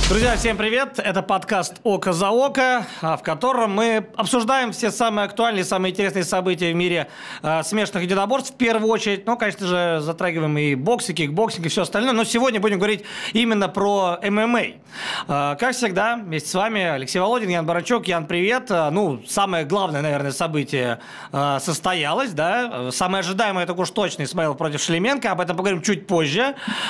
Друзья, всем привет! Это подкаст «Око за око», в котором мы обсуждаем все самые актуальные, самые интересные события в мире смешанных единоборств. В первую очередь, конечно же, затрагиваем и боксинг, кикбоксинг, и все остальное. Но сегодня будем говорить именно про ММА. Как всегда, вместе с вами Алексей Володин, Ян Баранчук. Ян, привет! Самое главное, наверное, событие состоялось, да? Самое ожидаемое, это уж точно, Исмаилов против Шелеменко. Об этом поговорим чуть позже.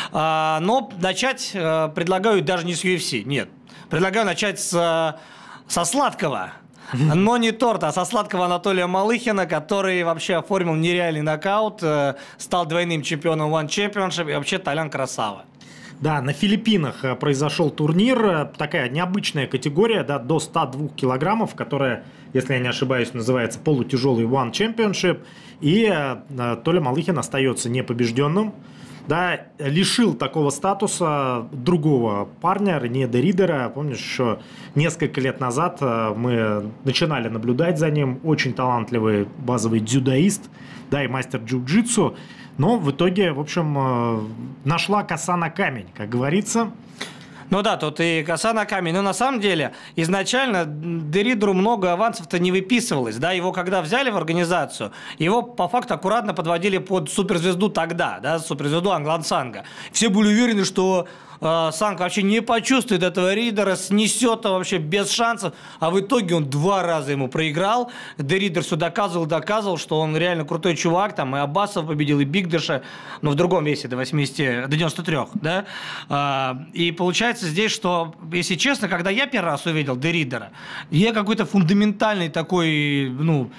Но начать предлагаю даже не с UFC. Нет. Предлагаю начать со сладкого. Но не торта, а со сладкого Анатолия Малыхина, который вообще оформил нереальный нокаут, стал двойным чемпионом One Championship и вообще Толян красава. Да, на Филиппинах произошел турнир, такая необычная категория, да, до 102 килограммов, которая, если я не ошибаюсь, называется полутяжелый One Championship, и Толя Малыхин остается непобежденным. Да, лишил такого статуса другого парня, Рене де Ридера. Помнишь, еще несколько лет назад мы начинали наблюдать за ним. Очень талантливый базовый дзюдоист, да, и мастер джиу-джитсу. Но в итоге, в общем, нашла коса на камень, как говорится. Ну да, тут и коса на камень. Но на самом деле изначально де Ридеру много авансов-то не выписывалось. Да? Его когда взяли в организацию, его по факту аккуратно подводили под суперзвезду тогда, да, суперзвезду Англан Санга. Все были уверены, что Санг вообще не почувствует этого Ридера, снесет его вообще без шансов. А в итоге он 2 раза ему проиграл. Де Ридер все доказывал, что он реально крутой чувак. Там и Аббасов победил, и Бигдеша, но в другом весе до 93, да. И получается здесь, что, если честно, когда я первый раз увидел де Ридера, я какой-то фундаментальный такой,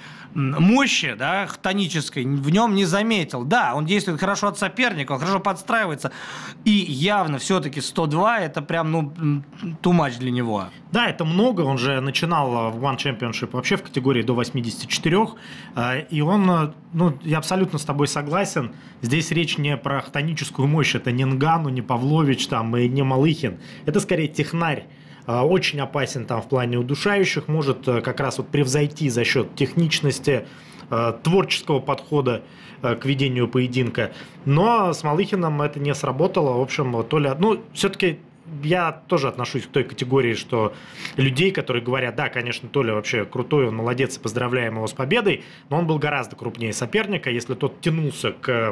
мощи, да, хтонической в нем не заметил. Да, он действует хорошо от соперника, он хорошо подстраивается. И явно все-таки 102 это прям, too much для него. Да, это много. Он же начинал в One Championship вообще в категории до 84. И он, я абсолютно с тобой согласен. Здесь речь не про хтоническую мощь. Это не Нгану, не Павлович там, и не Малыхин. Это скорее технарь. Очень опасен там в плане удушающих, может как раз вот превзойти за счет техничности, творческого подхода к ведению поединка. Но с Малыхиным это не сработало. В общем, Толя, все-таки я тоже отношусь к той категории, что людей, которые говорят, да, конечно, Толя вообще крутой, он молодец, и поздравляем его с победой, но он был гораздо крупнее соперника, если тот тянулся к...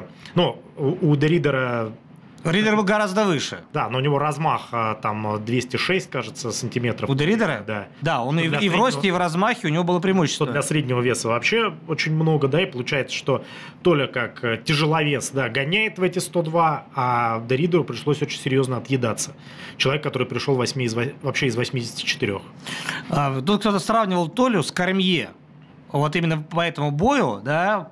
у де Ридера... Ридер был гораздо выше. Да, но у него размах там 206, кажется, сантиметров. У де Ридера? Да. Да, он и в росте, и в размахе у него было преимущество. Для среднего веса вообще очень много, да, и получается, что Толя как тяжеловес, да, гоняет в эти 102, а де Ридеру пришлось очень серьезно отъедаться. Человек, который пришел вообще из 84. Тут кто-то сравнивал Толю с Кормье. Вот именно по этому бою, да,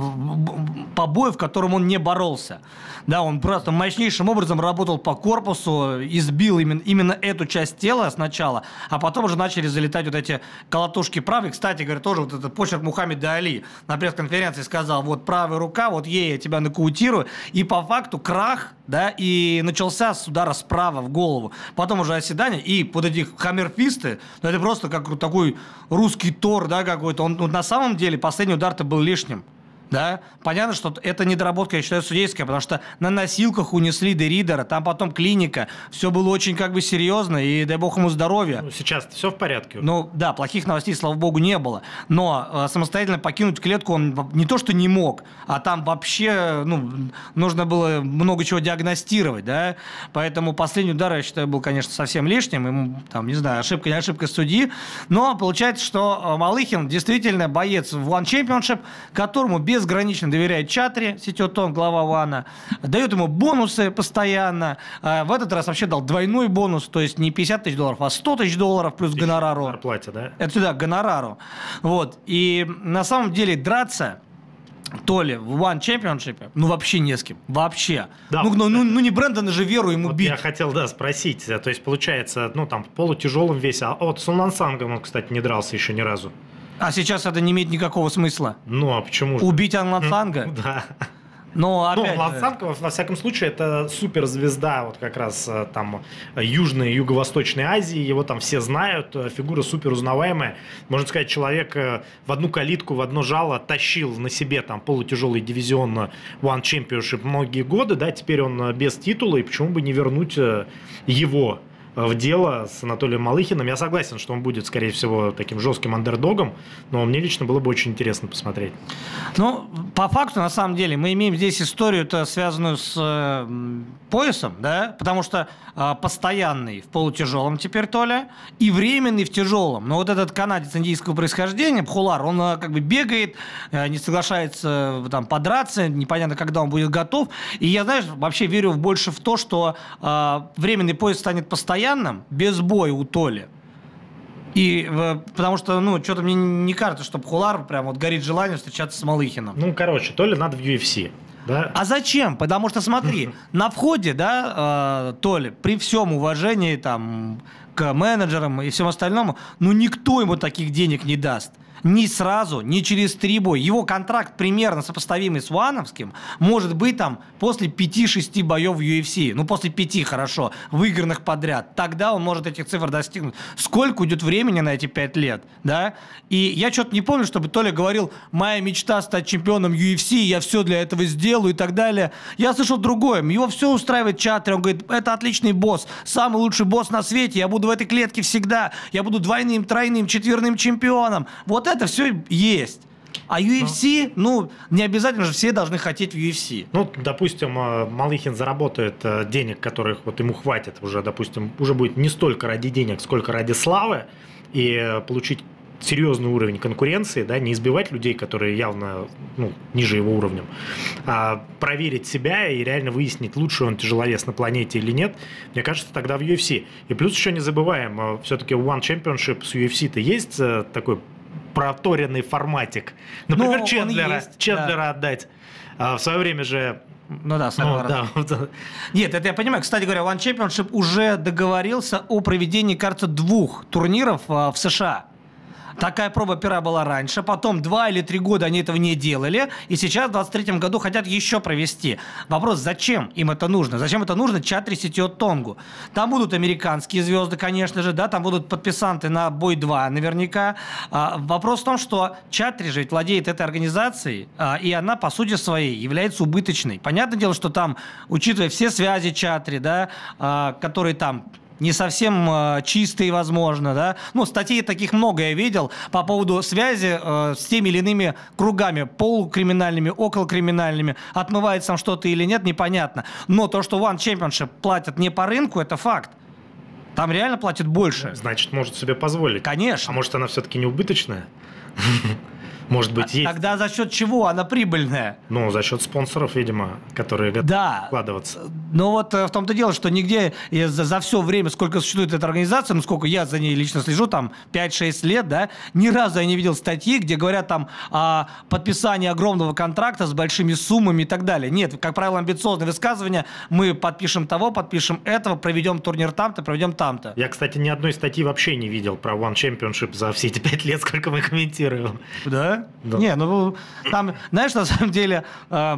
по бою, в котором он не боролся. Да, он просто мощнейшим образом работал по корпусу, избил именно эту часть тела сначала, а потом уже начали залетать вот эти колотушки правой. Кстати говоря, тоже вот этот почерк Мухаммеда Али на пресс-конференции сказал, вот правая рука, вот ей я тебя нокаутирую. И по факту крах, да, и начался с удара справа в голову. Потом уже оседание, и вот эти хаммерфисты, это просто как такой русский Тор, да, какой-то. Он на самом деле последний удар-то был лишним. Да? Понятно, что это недоработка, я считаю, судейская, потому что на носилках унесли де Ридера, там потом клиника, все было очень серьезно, и дай бог ему здоровья. Сейчас все в порядке? Да, плохих новостей, слава богу, не было. Но самостоятельно покинуть клетку он не то, что не мог, а там вообще, нужно было много чего диагностировать, да? Поэтому последний удар, я считаю, был, конечно, совсем лишним, ему, там, не знаю, ошибка, не ошибка судьи, но получается, что Малыхин действительно боец в One Championship, которому безгранично доверяет Чатри, Ситиотон, глава Вана, дает ему бонусы постоянно. В этот раз вообще дал двойной бонус, то есть не $50 000, а $100 000 плюс гонорару. Зарплате, да? Это сюда, гонорару. Вот. И на самом деле драться Толе в One Championship, вообще не с кем. Вообще. Да, не Брэндона же Веру ему бить. Я хотел, спросить. То есть, получается, там в полутяжелом весе. А вот с Сунлансангом он, кстати, не дрался еще ни разу. А сейчас это не имеет никакого смысла. А почему же? Убить Анлансанга? Да. Но опять... Лансанг, во всяком случае, это суперзвезда вот как раз там Южной и Юго-Восточной Азии. Его там все знают. Фигура супер узнаваемая. Можно сказать, человек в одну калитку, в одно жало тащил на себе там полутяжелый дивизион One Championship многие годы. Да, теперь он без титула. И почему бы не вернуть его в дело с Анатолием Малыхиным. Я согласен, что он будет, скорее всего, таким жестким андердогом, но мне лично было бы очень интересно посмотреть. Ну, по факту, на самом деле, мы имеем здесь историю-то, связанную с поясом, да, потому что постоянный в полутяжелом теперь Толя и временный в тяжелом. Но вот этот канадец индийского происхождения, Бхулар, он как бы бегает, не соглашается там подраться, непонятно, когда он будет готов. И я, знаешь, вообще верю больше в то, что временный пояс станет постоянным, без боя у Толи. И потому что, ну, что-то мне не кажется, что Бхулар прям вот горит желанием встречаться с Малыхиным. Ну, короче, Толе надо в UFC. Да? А зачем? Потому что, смотри, на входе, да, Толи, при всем уважении там, к менеджерам и всем остальному, ну, никто ему таких денег не даст. Ни сразу, ни через 3 боя. Его контракт примерно сопоставимый с Уановским может быть там после 5-6 боев в UFC. Ну, после 5, хорошо, выигранных подряд. Тогда он может этих цифр достигнуть. Сколько уйдет времени на эти 5 лет, да? И я что-то не помню, чтобы Толя говорил, моя мечта стать чемпионом UFC, я все для этого сделаю и так далее. Я слышал другое. Его все устраивает Чатри. Он говорит, это отличный босс, самый лучший босс на свете. Я буду в этой клетке всегда. Я буду двойным, тройным, четверным чемпионом. Вот это все есть. А UFC, ну, не обязательно же все должны хотеть в UFC. Ну, допустим, Малыхин заработает денег, которых вот ему хватит уже, допустим, уже будет не столько ради денег, сколько ради славы, и получить серьезный уровень конкуренции, да, не избивать людей, которые явно, ну, ниже его уровнем, а проверить себя и реально выяснить, лучше он тяжеловес на планете или нет, мне кажется, тогда в UFC. И плюс еще не забываем, все-таки One Championship с UFC-то есть такой проторенный форматик. Например, ну, Чендлера да. Отдать. В свое время же... Ну да, да. Нет, это я понимаю. Кстати говоря, One Championship уже договорился о проведении, кажется, 2 турниров в США. Такая проба пера была раньше, потом 2 или 3 года они этого не делали, и сейчас в 2023 году хотят еще провести. Вопрос, зачем им это нужно? Зачем это нужно Чатри Ситио Тонгу? Там будут американские звезды, конечно же, да, там будут подписанты на бой 2 наверняка. Вопрос в том, что Чатри же ведь владеет этой организацией, и она, по сути своей, является убыточной. Понятное дело, что там, учитывая все связи Чатри, да, которые там не совсем чистые, возможно, да. Ну, статей таких много я видел по поводу связи с теми или иными кругами, полукриминальными, околокриминальными. Отмывается там что-то или нет, непонятно. Но то, что One Championship платят не по рынку, это факт. Там реально платят больше. Значит, может себе позволить. Конечно. А может, она все-таки не убыточная? Может быть, есть. Тогда за счет чего она прибыльная? Ну, за счет спонсоров, видимо, которые готовы вкладываться. Но вот в том-то дело, что нигде за все время, сколько существует эта организация, ну, сколько я за ней лично слежу, там 5-6 лет, да, ни разу я не видел статьи, где говорят там о подписании огромного контракта с большими суммами и так далее. Нет, как правило, амбициозные высказывания. Мы подпишем того, подпишем этого, проведем турнир там-то, проведем там-то. Я, кстати, ни одной статьи вообще не видел про One Championship за все эти 5 лет, сколько мы комментируем. Да? Да. Не, ну там, знаешь, на самом деле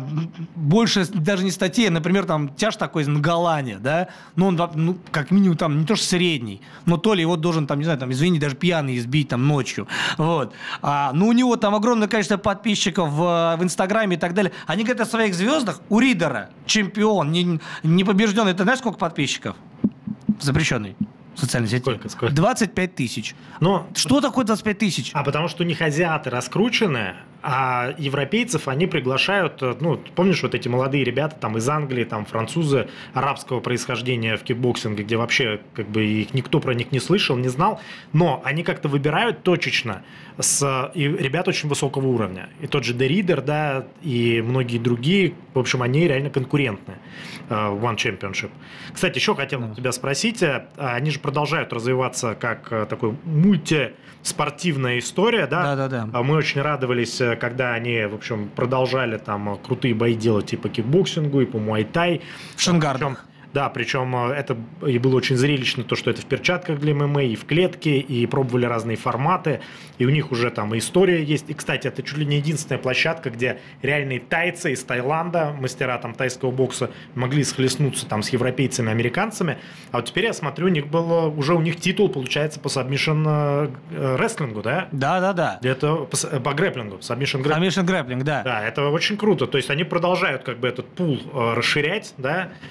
больше даже не статей, например, там тяж такой из Нгалане, да, ну он как минимум там не то что средний, но то ли его должен там, не знаю, там, извини, даже пьяный избить там ночью, вот. Ну у него там огромное количество подписчиков в Инстаграме и так далее. Они говорят о своих звездах. У Ридера чемпион, не побежденный. Ты знаешь, сколько подписчиков? Запрещенный. В социальной сети. Сколько? 25 тысяч. Но... Что такое 25 тысяч? Потому что у них азиаты раскручены, а европейцев они приглашают, ну, помнишь, вот эти молодые ребята там из Англии, там французы арабского происхождения в кикбоксинге, где вообще как бы никто про них не слышал, не знал, но они как-то выбирают точечно и ребят очень высокого уровня. И тот же Деридер, да, и многие другие, в общем, они реально конкурентны в One Championship. Кстати, еще хотел тебя спросить, они же продолжают развиваться как такой мультиспортивная история, да? Да. Мы очень радовались, когда они, в общем, продолжали там крутые бои делать и по кикбоксингу, и по муай-тай. В Шангардах. Да, причем это и было очень зрелищно, то, что это в перчатках для ММА, и в клетке, и пробовали разные форматы, и у них уже там история есть. И, кстати, это чуть ли не единственная площадка, где реальные тайцы из Таиланда, мастера там тайского бокса, могли схлестнуться там с европейцами, американцами. А вот теперь я смотрю, у них был уже у них титул, получается, по сабмишн рестлингу, да? Да. Это по грэпплингу, сабмишн грэпплинг. Сабмишн грэпплинг, да. Да, это очень круто. То есть они продолжают как бы этот пул расширять, да.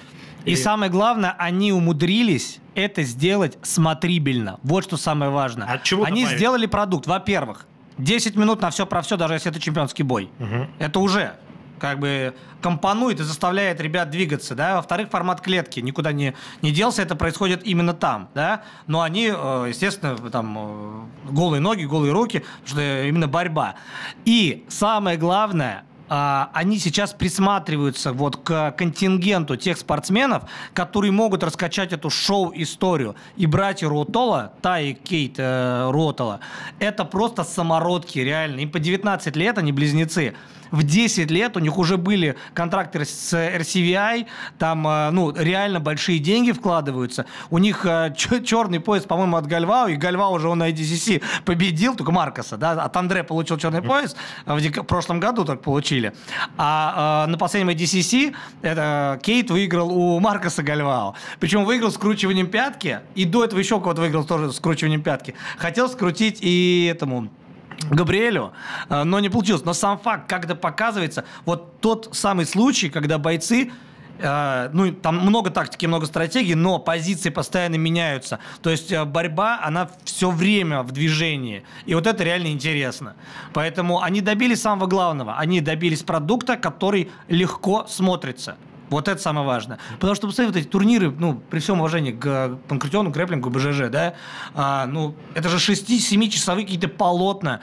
И самое главное, они умудрились это сделать смотрибельно. Вот что самое важное. От чего они добавить? сделали продукт. Во-первых, 10 минут на все про все, даже если это чемпионский бой. Это уже как бы компонует и заставляет ребят двигаться, да. Во-вторых, формат клетки никуда не делся, это происходит именно там, да. Но они, естественно, там голые ноги, голые руки, потому что именно борьба. И самое главное, они сейчас присматриваются вот к контингенту тех спортсменов, которые могут раскачать эту шоу-историю. И братья Руотола, Тай и Кейт Руотола, это просто самородки, реально. Им по 19 лет, они близнецы. В 10 лет у них уже были контракты с RCVI, там, ну, реально большие деньги вкладываются. У них черный пояс, по-моему, от Гальвао, и Гальвао уже он на IDCC победил, только Маркоса, да, от Андре получил черный пояс, в прошлом году так получили. А на последнем IDCC это Кейт выиграл у Маркоса Гальвао. Причем выиграл скручиванием пятки, и до этого еще кого-то выиграл тоже скручиванием пятки. Хотел скрутить и этому Габриэлю, но не получилось. Но сам факт, когда показывается, вот тот самый случай, когда бойцы, ну, там много тактики, много стратегий, но позиции постоянно меняются. То есть борьба, она все время в движении. И вот это реально интересно. Поэтому они добились самого главного. Они добились продукта, который легко смотрится. Вот это самое важное. Потому что, посмотрите, вот эти турниры, ну, при всем уважении к панкратиону, грэпплингу, БЖЖ, да, ну, это же 6-7-часовые какие-то полотна,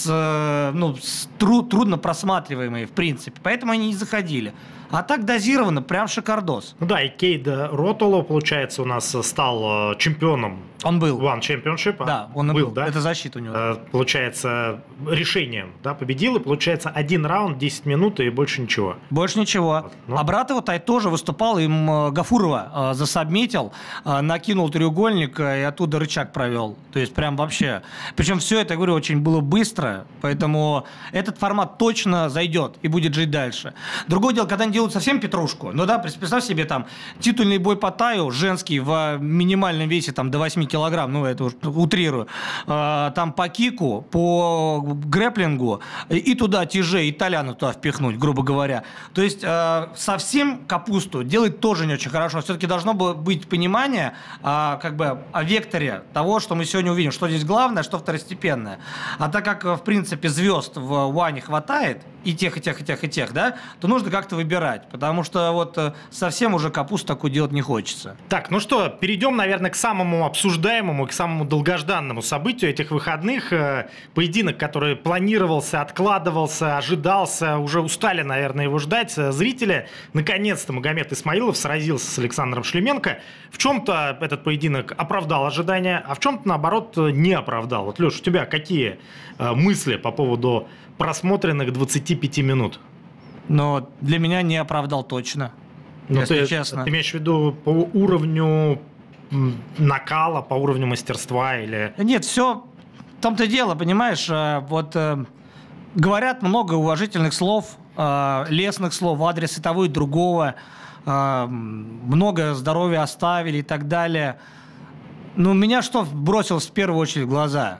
трудно просматриваемые, в принципе. Поэтому они не заходили. А так дозировано, прям шикардос. Ну да, и Кейт Руотола, получается, у нас стал чемпионом. Он был. One Championship. Да, он был. Да? Это защита у него. Получается, решением, да, победил. И получается, 1 раунд, 10 минут и больше ничего. Больше ничего. Вот. Ну. А брат его Тай тоже выступал, им Гафурова засабмитил, накинул треугольник и оттуда рычаг провел. То есть прям вообще. Причем все это, я говорю, очень было быстро. Поэтому этот формат точно зайдет и будет жить дальше. Другое дело, когда они делают совсем петрушку. Ну да, представь себе там титульный бой по Таю, женский в минимальном весе там до 8 килограмм, ну это утрирую, там по кику, по грэпплингу и туда тяжей, и Толяна туда впихнуть, грубо говоря. То есть совсем капусту делать тоже не очень хорошо. Все-таки должно быть понимание как бы о векторе того, что мы сегодня увидим, что здесь главное, что второстепенное. А так как, в принципе, звезд в Уане хватает, и тех, и тех, и тех, и тех, да, то нужно как-то выбирать, потому что вот совсем уже капусту такую делать не хочется. Так, ну что, перейдем, наверное, к самому обсуждаемому, к самому долгожданному событию этих выходных. Поединок, который планировался, откладывался, ожидался, уже устали, наверное, его ждать зрители. Наконец-то Магомед Исмаилов сразился с Александром Шлеменко. В чем-то этот поединок оправдал ожидания, а в чем-то, наоборот, не оправдал. Вот, Леш, у тебя какие мысли по поводу просмотренных 25 минут? Но для меня не оправдал точно, если честно. Ты имеешь в виду по уровню накала, по уровню мастерства или... Нет, все в том-то дело, понимаешь, вот говорят много уважительных слов, лестных слов в адрес и того, и другого, много здоровья оставили и так далее. Но меня что бросилось в первую очередь в глаза?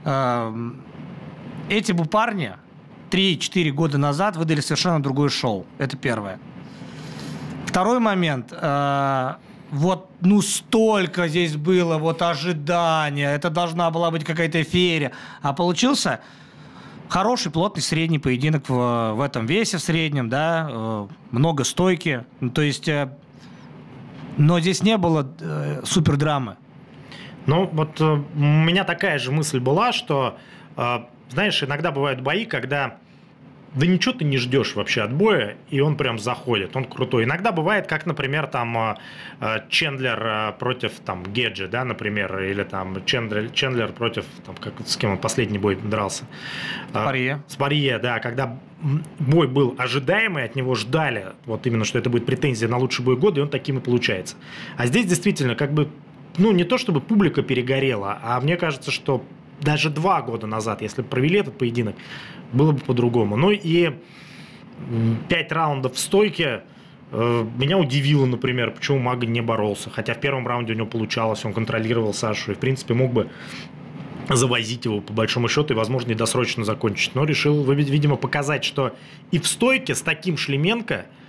Эти бы парни 3-4 года назад выдали совершенно другое шоу. Это первое. Второй момент. Вот, ну, столько здесь было вот ожидания. Это должна была быть какая-то феерия. А получился хороший, плотный, средний поединок в этом весе в среднем, да. Много стойки. То есть, но здесь не было супердрамы. Ну, вот у меня такая же мысль была, что... Знаешь, иногда бывают бои, когда да ничего ты не ждешь вообще от боя, и он прям заходит, он крутой. Иногда бывает, как, например, там Чендлер против там Геджи, да, например, или там Чендлер против, там, с кем он последний бой дрался? С Парье, да, когда бой был ожидаемый, от него ждали, вот именно, что это будет претензия на лучший бой года, и он таким и получается. А здесь действительно, как бы, ну, не то чтобы публика перегорела, а мне кажется, что даже 2 года назад, если бы провели этот поединок, было бы по-другому. Ну и 5 раундов в стойке меня удивило, например, почему Мага не боролся. Хотя в первом раунде у него получалось, он контролировал Сашу и, в принципе, мог бы завозить его по большому счету и, возможно, и досрочно закончить. Но решил, видимо, показать, что и в стойке с таким Шлеменко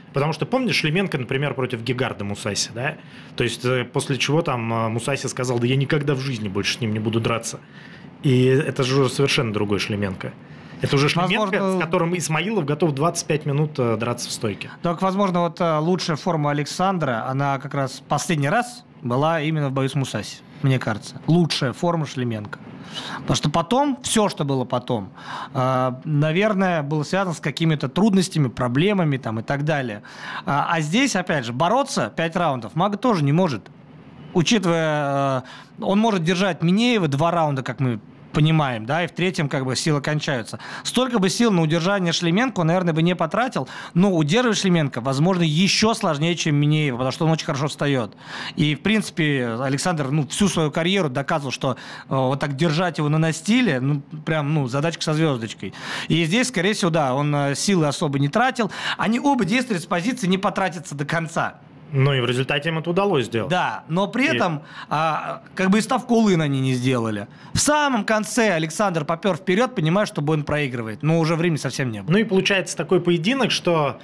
Потому что, помнишь, Шлеменко, например, против Гегарда Мусаси, да? То есть, после чего там Мусаси сказал, да я никогда в жизни больше с ним не буду драться. И это же совершенно другой Шлеменко. Это уже Шлеменко, с которым Исмаилов готов 25 минут драться в стойке. Так, возможно, вот лучшая форма Александра, она как раз последний раз была именно в бою с Мусаси, мне кажется. Лучшая форма Шлеменко. Потому что потом, все, что было потом, наверное, было связано с какими-то трудностями, проблемами там, и так далее. А здесь, опять же, бороться 5 раундов Мага тоже не может. Учитывая, он может держать Минеева 2 раунда, как мы понимаем, да, и в третьем как бы силы кончаются. Столько бы сил на удержание Шлеменко он, наверное, бы не потратил, но удерживать Шлеменко, возможно, еще сложнее, чем Минеева, потому что он очень хорошо встает. И, в принципе, Александр, всю свою карьеру доказывал, что вот так держать его на настиле, прям, задачка со звездочкой. И здесь, скорее всего, да, он силы особо не тратил. Они оба действовали с позиции не потратиться до конца. Ну и в результате им это удалось сделать. Да, но при этом как бы и ставку Улына они не сделали. В самом конце Александр попер вперед, понимая, что Бойн проигрывает. Но уже времени совсем не было. Ну и получается такой поединок, что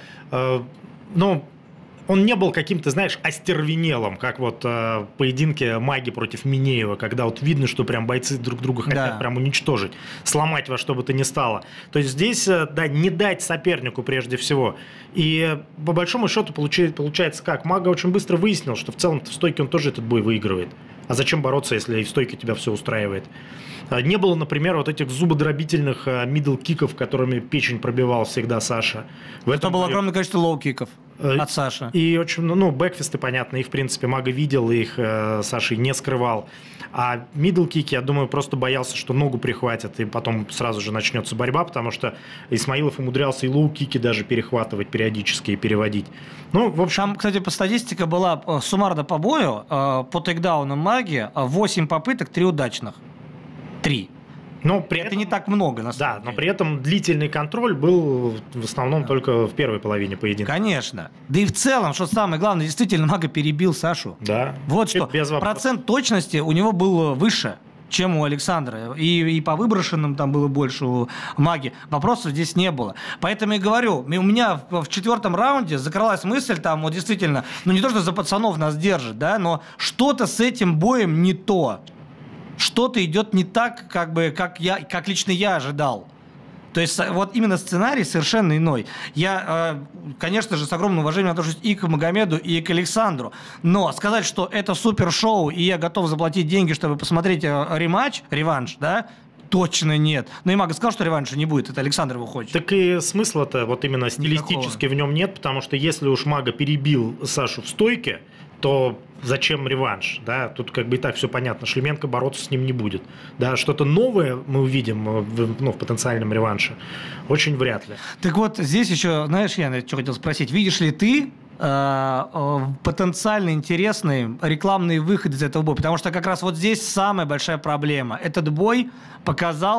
он не был каким-то, знаешь, остервенелым, как вот в поединке Маги против Минеева, когда вот видно, что прям бойцы друг друга хотят прям уничтожить, сломать во что бы то ни стало. То есть здесь, да, не дать сопернику прежде всего. И по большому счету получается как? Мага очень быстро выяснил, что в целом-то в стойке он тоже этот бой выигрывает. А зачем бороться, если и в стойке тебя все устраивает? Не было, например, вот этих зубодробительных мидл-киков, которыми печень пробивал всегда Саша. Это было огромное количество лоу-киков от Саши. И очень, бэкфисты, понятно, их, в принципе, Мага видел, их Саша не скрывал. А мидл-кики, я думаю, просто боялся, что ногу прихватят, и потом сразу же начнется борьба, потому что Исмаилов умудрялся и лоу-кики даже перехватывать периодически и переводить. В общем... Там, кстати, по статистике была суммарно по бою, по тейкдаунам Маги 8 попыток, 3 удачных. 3. Но при этом, не так много, на самом деле. Но при этом длительный контроль был в основном только в первой половине поединка. Конечно. Да и в целом, что самое главное, действительно Мага перебил Сашу. Да. Вот что. Процент точности у него был выше, чем у Александра. И по выброшенным там было больше у Маги. Вопросов здесь не было. Поэтому и говорю, у меня в 4-м раунде закралась мысль, там вот действительно, не то, что за пацанов нас держит, да, но что-то с этим боем не то. Что-то идет не так, как лично я ожидал. То есть вот именно сценарий совершенно иной. Я, конечно же, с огромным уважением отношусь и к Магомеду, и к Александру. Но сказать, что это супершоу, и я готов заплатить деньги, чтобы посмотреть реванш, да, точно нет. Но и Мага сказал, что реванша не будет, это Александр его хочет. Так и смысла-то вот именно стилистически в нем нет, потому что если уж Мага перебил Сашу в стойке, то зачем реванш? Да? Тут как бы и так все понятно. Шлеменко бороться с ним не будет. Да? Что-то новое мы увидим в потенциальном реванше? Очень вряд ли. Так вот, здесь еще, знаешь, я что хотел спросить. Видишь ли ты потенциально интересные рекламные выходы из этого боя? Потому что как раз вот здесь самая большая проблема. Этот бой показал,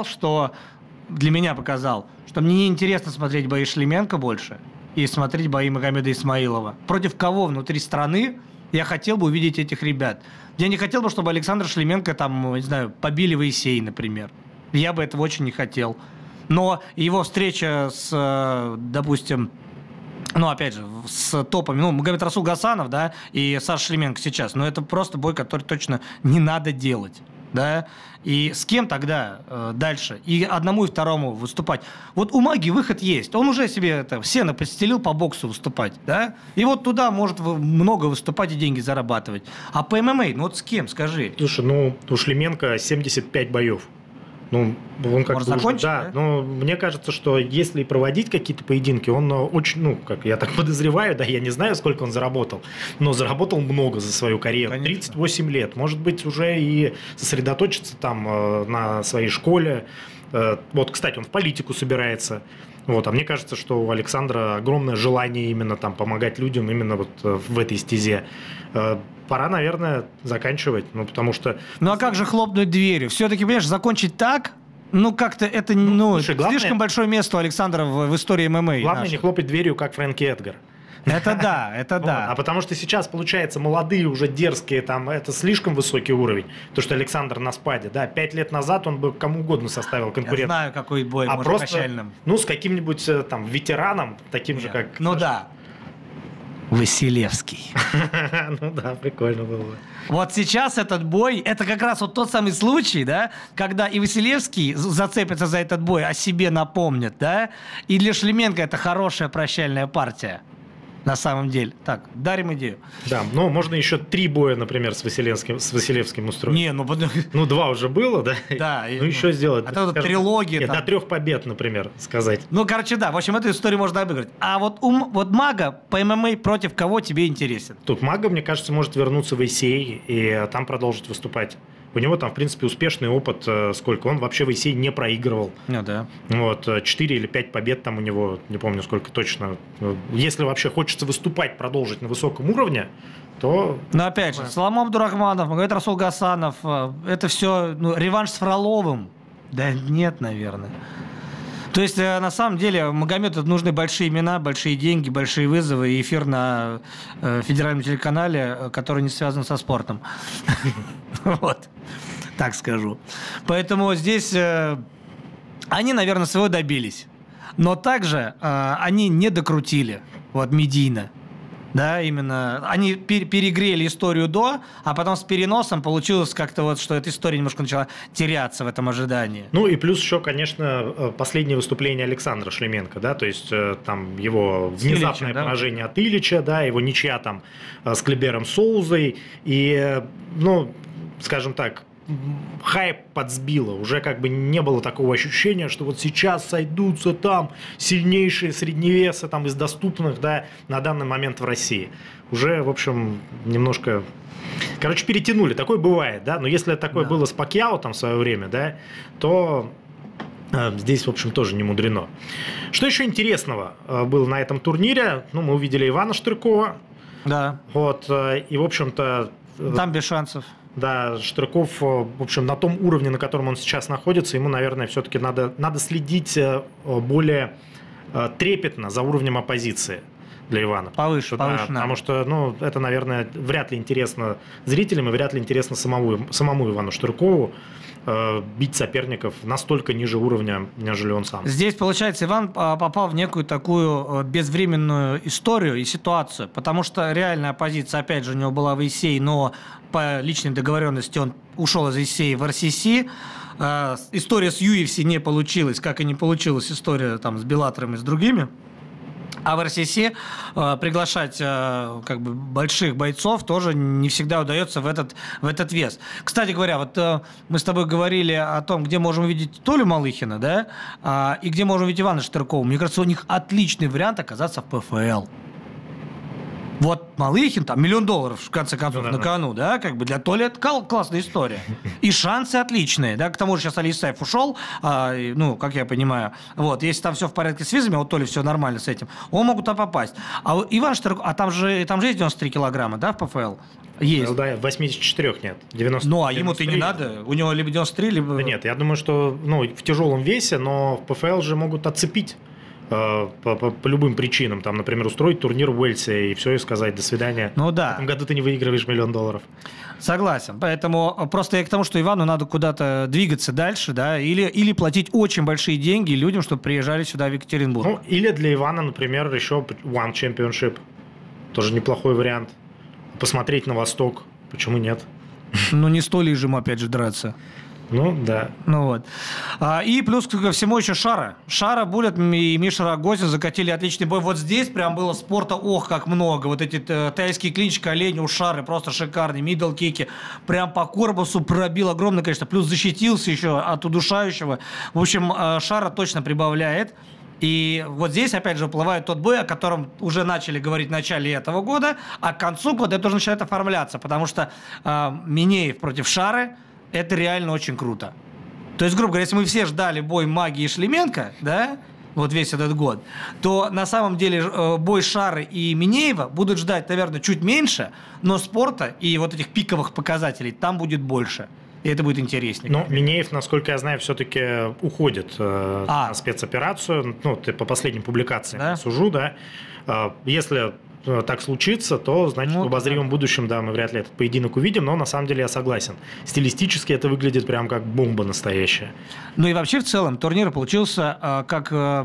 для меня показал, что мне неинтересно смотреть бои Шлеменко больше и смотреть бои Магомеда Исмаилова. Против кого внутри страны я хотел бы увидеть этих ребят. Я не хотел бы, чтобы Александр Шлеменко побили в Исей, например. Я бы этого очень не хотел. Но его встреча с, допустим, опять же, с топами, Магомед Расул Гасанов, да, и Саша Шлеменко сейчас, это просто бой, который точно не надо делать. Да? И с кем тогда дальше? И одному, и второму выступать. Вот у Маги выход есть. Он уже себе сено подстелил по боксу выступать. Да? И вот туда может много выступать и деньги зарабатывать. А по ММА, с кем, скажи? Слушай, у Шлеменко 75 боев. Он как может закончить, да? Но мне кажется, что если проводить какие-то поединки, он очень, как я так подозреваю, да, я не знаю, сколько он заработал, но заработал много за свою карьеру. Конечно. 38 лет. Может быть, уже и сосредоточиться там на своей школе. Вот, кстати, он в политику собирается. А мне кажется, что у Александра огромное желание именно там помогать людям именно вот в этой стезе. Пора, наверное, заканчивать, потому что... а как же хлопнуть дверью? Все-таки, понимаешь, закончить так, как-то это, слушай, главное, слишком большое место у Александра в истории ММА. Главное не хлопать дверью, как Фрэнки Эдгар. Это да. А потому что сейчас, получается, молодые уже дерзкие, это слишком высокий уровень. То, что Александр на спаде, да, 5 лет назад он бы кому угодно составил конкурент. Я знаю, какой бой, может, качальным. С каким-нибудь ветераном, таким же, как... да. Василевский. Ну да, прикольно было бы. Вот сейчас этот бой, это как раз вот тот самый случай, да, когда и Василевский зацепится за этот бой, о себе напомнит, да, и для Шлеменко это хорошая прощальная партия. На самом деле. Так, дарим идею. Да, но можно еще 3 боя, например, с Василевским устроить. Не, ну... Ну, 2 уже было, да? Да. Ну, еще сделать. А то трилогия. Нет, до 3 побед, например, сказать. Ну, короче, да. В общем, эту историю можно обыграть. А вот Мага по ММА против кого тебе интересен? Тут Мага, мне кажется, может вернуться в ACA и там продолжить выступать. У него там, в принципе, успешный опыт. Сколько? Он вообще в ACA не проигрывал. Ну, да. Вот, 4 или 5 побед там у него, не помню сколько точно. Если вообще хочется выступать, продолжить на высоком уровне, то... Но опять же, Салам Абдурахманов, Магомед Расул Гасанов, это все реванш с Фроловым. Да нет, наверное. То есть, на самом деле, Магомеду нужны большие имена, большие деньги, большие вызовы и эфир на федеральном телеканале, который не связан со спортом. Вот, так скажу. Поэтому здесь они, наверное, своего добились. Но также они не докрутили, вот, медийно. Да, именно. Они перегрели историю до, а потом с переносом получилось как-то вот, что эта история немножко начала теряться в этом ожидании. Ну и плюс еще, конечно, последнее выступление Александра Шлеменко, да, то есть там его внезапное поражение от Ильича, да, его ничья там с Клибером Соузой, и, ну, скажем так, хайп подсбило, уже как бы не было такого ощущения, что вот сейчас сойдутся там сильнейшие средневесы там из доступных, да, на данный момент в России. Уже, в общем, немножко, короче, перетянули. Такое бывает, да, но если такое было с Пакьяо там в свое время, да, то здесь, в общем, тоже не мудрено. Что еще интересного было на этом турнире? Ну, мы увидели Ивана Штыркова. Да. Вот, и, в общем-то... Там без шансов. Да, Штырков, в общем, на том уровне, на котором он сейчас находится, ему, наверное, все-таки надо следить более трепетно за уровнем оппозиции для Ивана. Повыше, потому что, ну, это, наверное, вряд ли интересно зрителям и вряд ли интересно самому Ивану Штыркову бить соперников настолько ниже уровня, нежели он сам. Здесь, получается, Иван попал в некую такую безвременную историю и ситуацию, потому что реальная оппозиция, опять же, у него была в ACA, но по личной договоренности он ушел из ACA в RCC. История с UFC не получилась, как и не получилась история там с Беллатором и с другими. А в РСС приглашать как бы больших бойцов тоже не всегда удается в этот вес. Кстати говоря, вот мы с тобой говорили о том, где можем увидеть Толю Малыхина, да, и где можем увидеть Ивана Штыркова. Мне кажется, у них отличный вариант оказаться в ПФЛ. Вот Малыхин, там $1 миллион, в конце концов, на кону, да, как бы для Толи это классная история. И шансы отличные, да, к тому же сейчас Али Исаев ушел, ну, как я понимаю, вот, если там все в порядке с визами, а у Толи все нормально с этим, он могут туда попасть. А Иван Штырков, а там же есть 93 килограмма, да, в ПФЛ? Есть. Да, 84 нет, 90. Ну, а ему-то и не надо, у него либо 93, либо... Да нет, я думаю, что, ну, в тяжелом весе, но в ПФЛ же могут отцепить. По любым причинам, там, например, устроить турнир в Уэльсе и все, и сказать «до свидания». Ну да. В этом году ты не выигрываешь $1 миллион. Согласен. Поэтому просто я к тому, что Ивану надо куда-то двигаться дальше, да, или платить очень большие деньги людям, чтобы приезжали сюда в Екатеринбург. Ну, или для Ивана, например, еще One Championship. Тоже неплохой вариант. Посмотреть на Восток. Почему нет? Ну, не стоит же ему опять же драться. Ну, да. Ну вот. И плюс ко всему еще Шара. Шара, Буллет и Миша Рогозин закатили отличный бой. Вот здесь прям было спорта, ох, как много. Вот эти тайские клинчи, колени у Шары просто шикарные. Мидл-кики. Прям по корпусу пробил огромное количество. Плюс защитился еще от удушающего. В общем, Шара точно прибавляет. И вот здесь, опять же, уплывает тот бой, о котором уже начали говорить в начале этого года, а к концу года это уже начинает оформляться, потому что Минеев против Шары — это реально очень круто. То есть, грубо говоря, если мы все ждали бой Маги и Шлеменко, да, вот весь этот год, то на самом деле бой Шары и Минеева будут ждать, наверное, чуть меньше, но спорта и вот этих пиковых показателей там будет больше. И это будет интереснее. Но Минеев, насколько я знаю, все-таки уходит на спецоперацию. Ну, ты по последним публикациям, да? Сужу, да. Если так случится, то, значит, в обозримом будущем, да, мы вряд ли этот поединок увидим, но на самом деле я согласен. Стилистически это выглядит прям как бомба настоящая. Ну и вообще в целом турнир получился как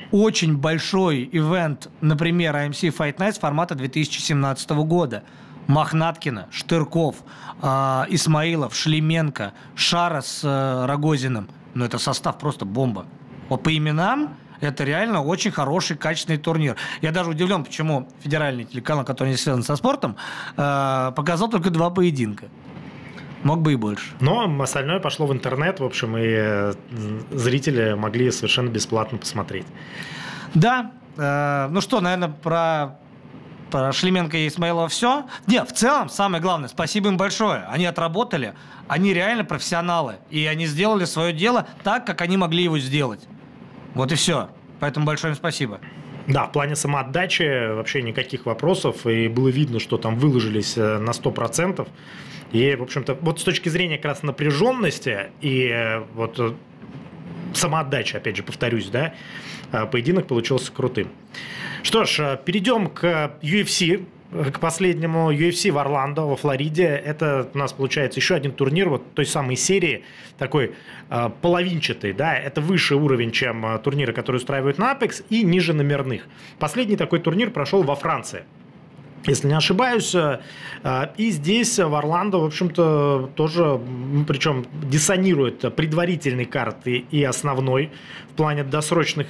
очень большой ивент, например, AMC Fight Nights формата 2017 года. Мохнаткина, Штырков, Исмаилов, Шлеменко, Шара с Рогозиным. Ну, это состав просто бомба. Вот по именам это реально очень хороший, качественный турнир. Я даже удивлен, почему федеральный телеканал, который не связан со спортом, показал только 2 поединка. Мог бы и больше. Но остальное пошло в интернет, в общем, и зрители могли совершенно бесплатно посмотреть. Да. Ну что, наверное, про Шлеменко и Исмаилова все. Нет, в целом, самое главное, спасибо им большое. Они отработали, они реально профессионалы. И они сделали свое дело так, как они могли его сделать. Вот и все. Поэтому большое им спасибо. Да, в плане самоотдачи вообще никаких вопросов. И было видно, что там выложились на 100%. И, в общем-то, вот с точки зрения как раз напряженности и вот самоотдачи, опять же, повторюсь, да, поединок получился крутым. Что ж, перейдем к UFC, к последнему UFC в Орландо, во Флориде. Это у нас получается еще один турнир вот той самой серии, такой половинчатый, да, это выше уровень, чем турниры, которые устраивают на Apex, и ниже номерных. Последний такой турнир прошел во Франции, если не ошибаюсь. И здесь, в Орландо, в общем-то, тоже, причем диссонирует предварительной карты и основной в плане досрочных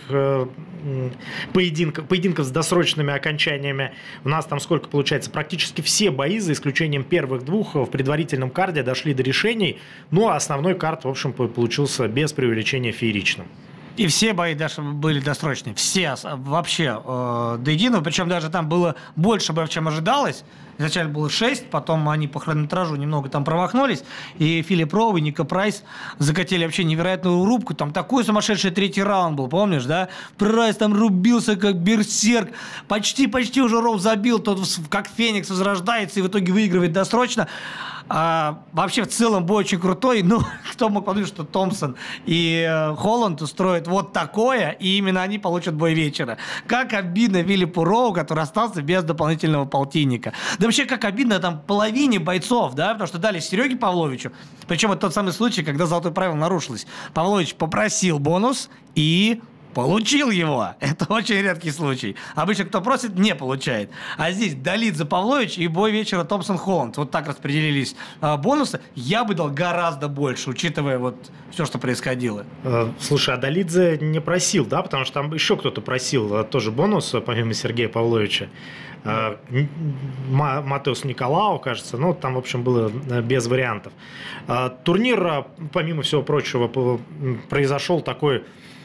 поединков с досрочными окончаниями. У нас там сколько получается? Практически все бои, за исключением первых 2, в предварительном карде дошли до решений. Ну, а основной карт, в общем, получился без преувеличения фееричным. И все бои даже были досрочные. Все вообще до единого. Причем даже там было больше боев, чем ожидалось. Изначально было 6, потом они по хронометражу немного там промахнулись. И Филипп Роу и Ника Прайс закатили вообще невероятную рубку. Там такой сумасшедший 3-й раунд был, помнишь, да? Прайс там рубился как берсерк. Почти уже Роу забил. Тот как Феникс возрождается и в итоге выигрывает досрочно. Вообще в целом бой очень крутой. Ну, кто мог подумать, что Томпсон и Холланд устроят вот такое, и именно они получат бой вечера. Как обидно Филиппу Роу, который остался без дополнительного полтинника. Да вообще как обидно там половине бойцов, да, потому что дали Сереге Павловичу. Причем это тот самый случай, когда золотое правило нарушилось. Павлович попросил бонус и получил его. Это очень редкий случай. Обычно кто просит, не получает. А здесь Долидзе Павлович и бой вечера Томпсон-Холланд. Вот так распределились бонусы. Я бы дал гораздо больше, учитывая вот все, что происходило. Слушай, а Долидзе не просил, да? Потому что там еще кто-то просил тоже бонус, помимо Сергея Павловича. Матеус Николау, кажется. Ну, там, в общем, было без вариантов. Турнир, помимо всего прочего, произошел такой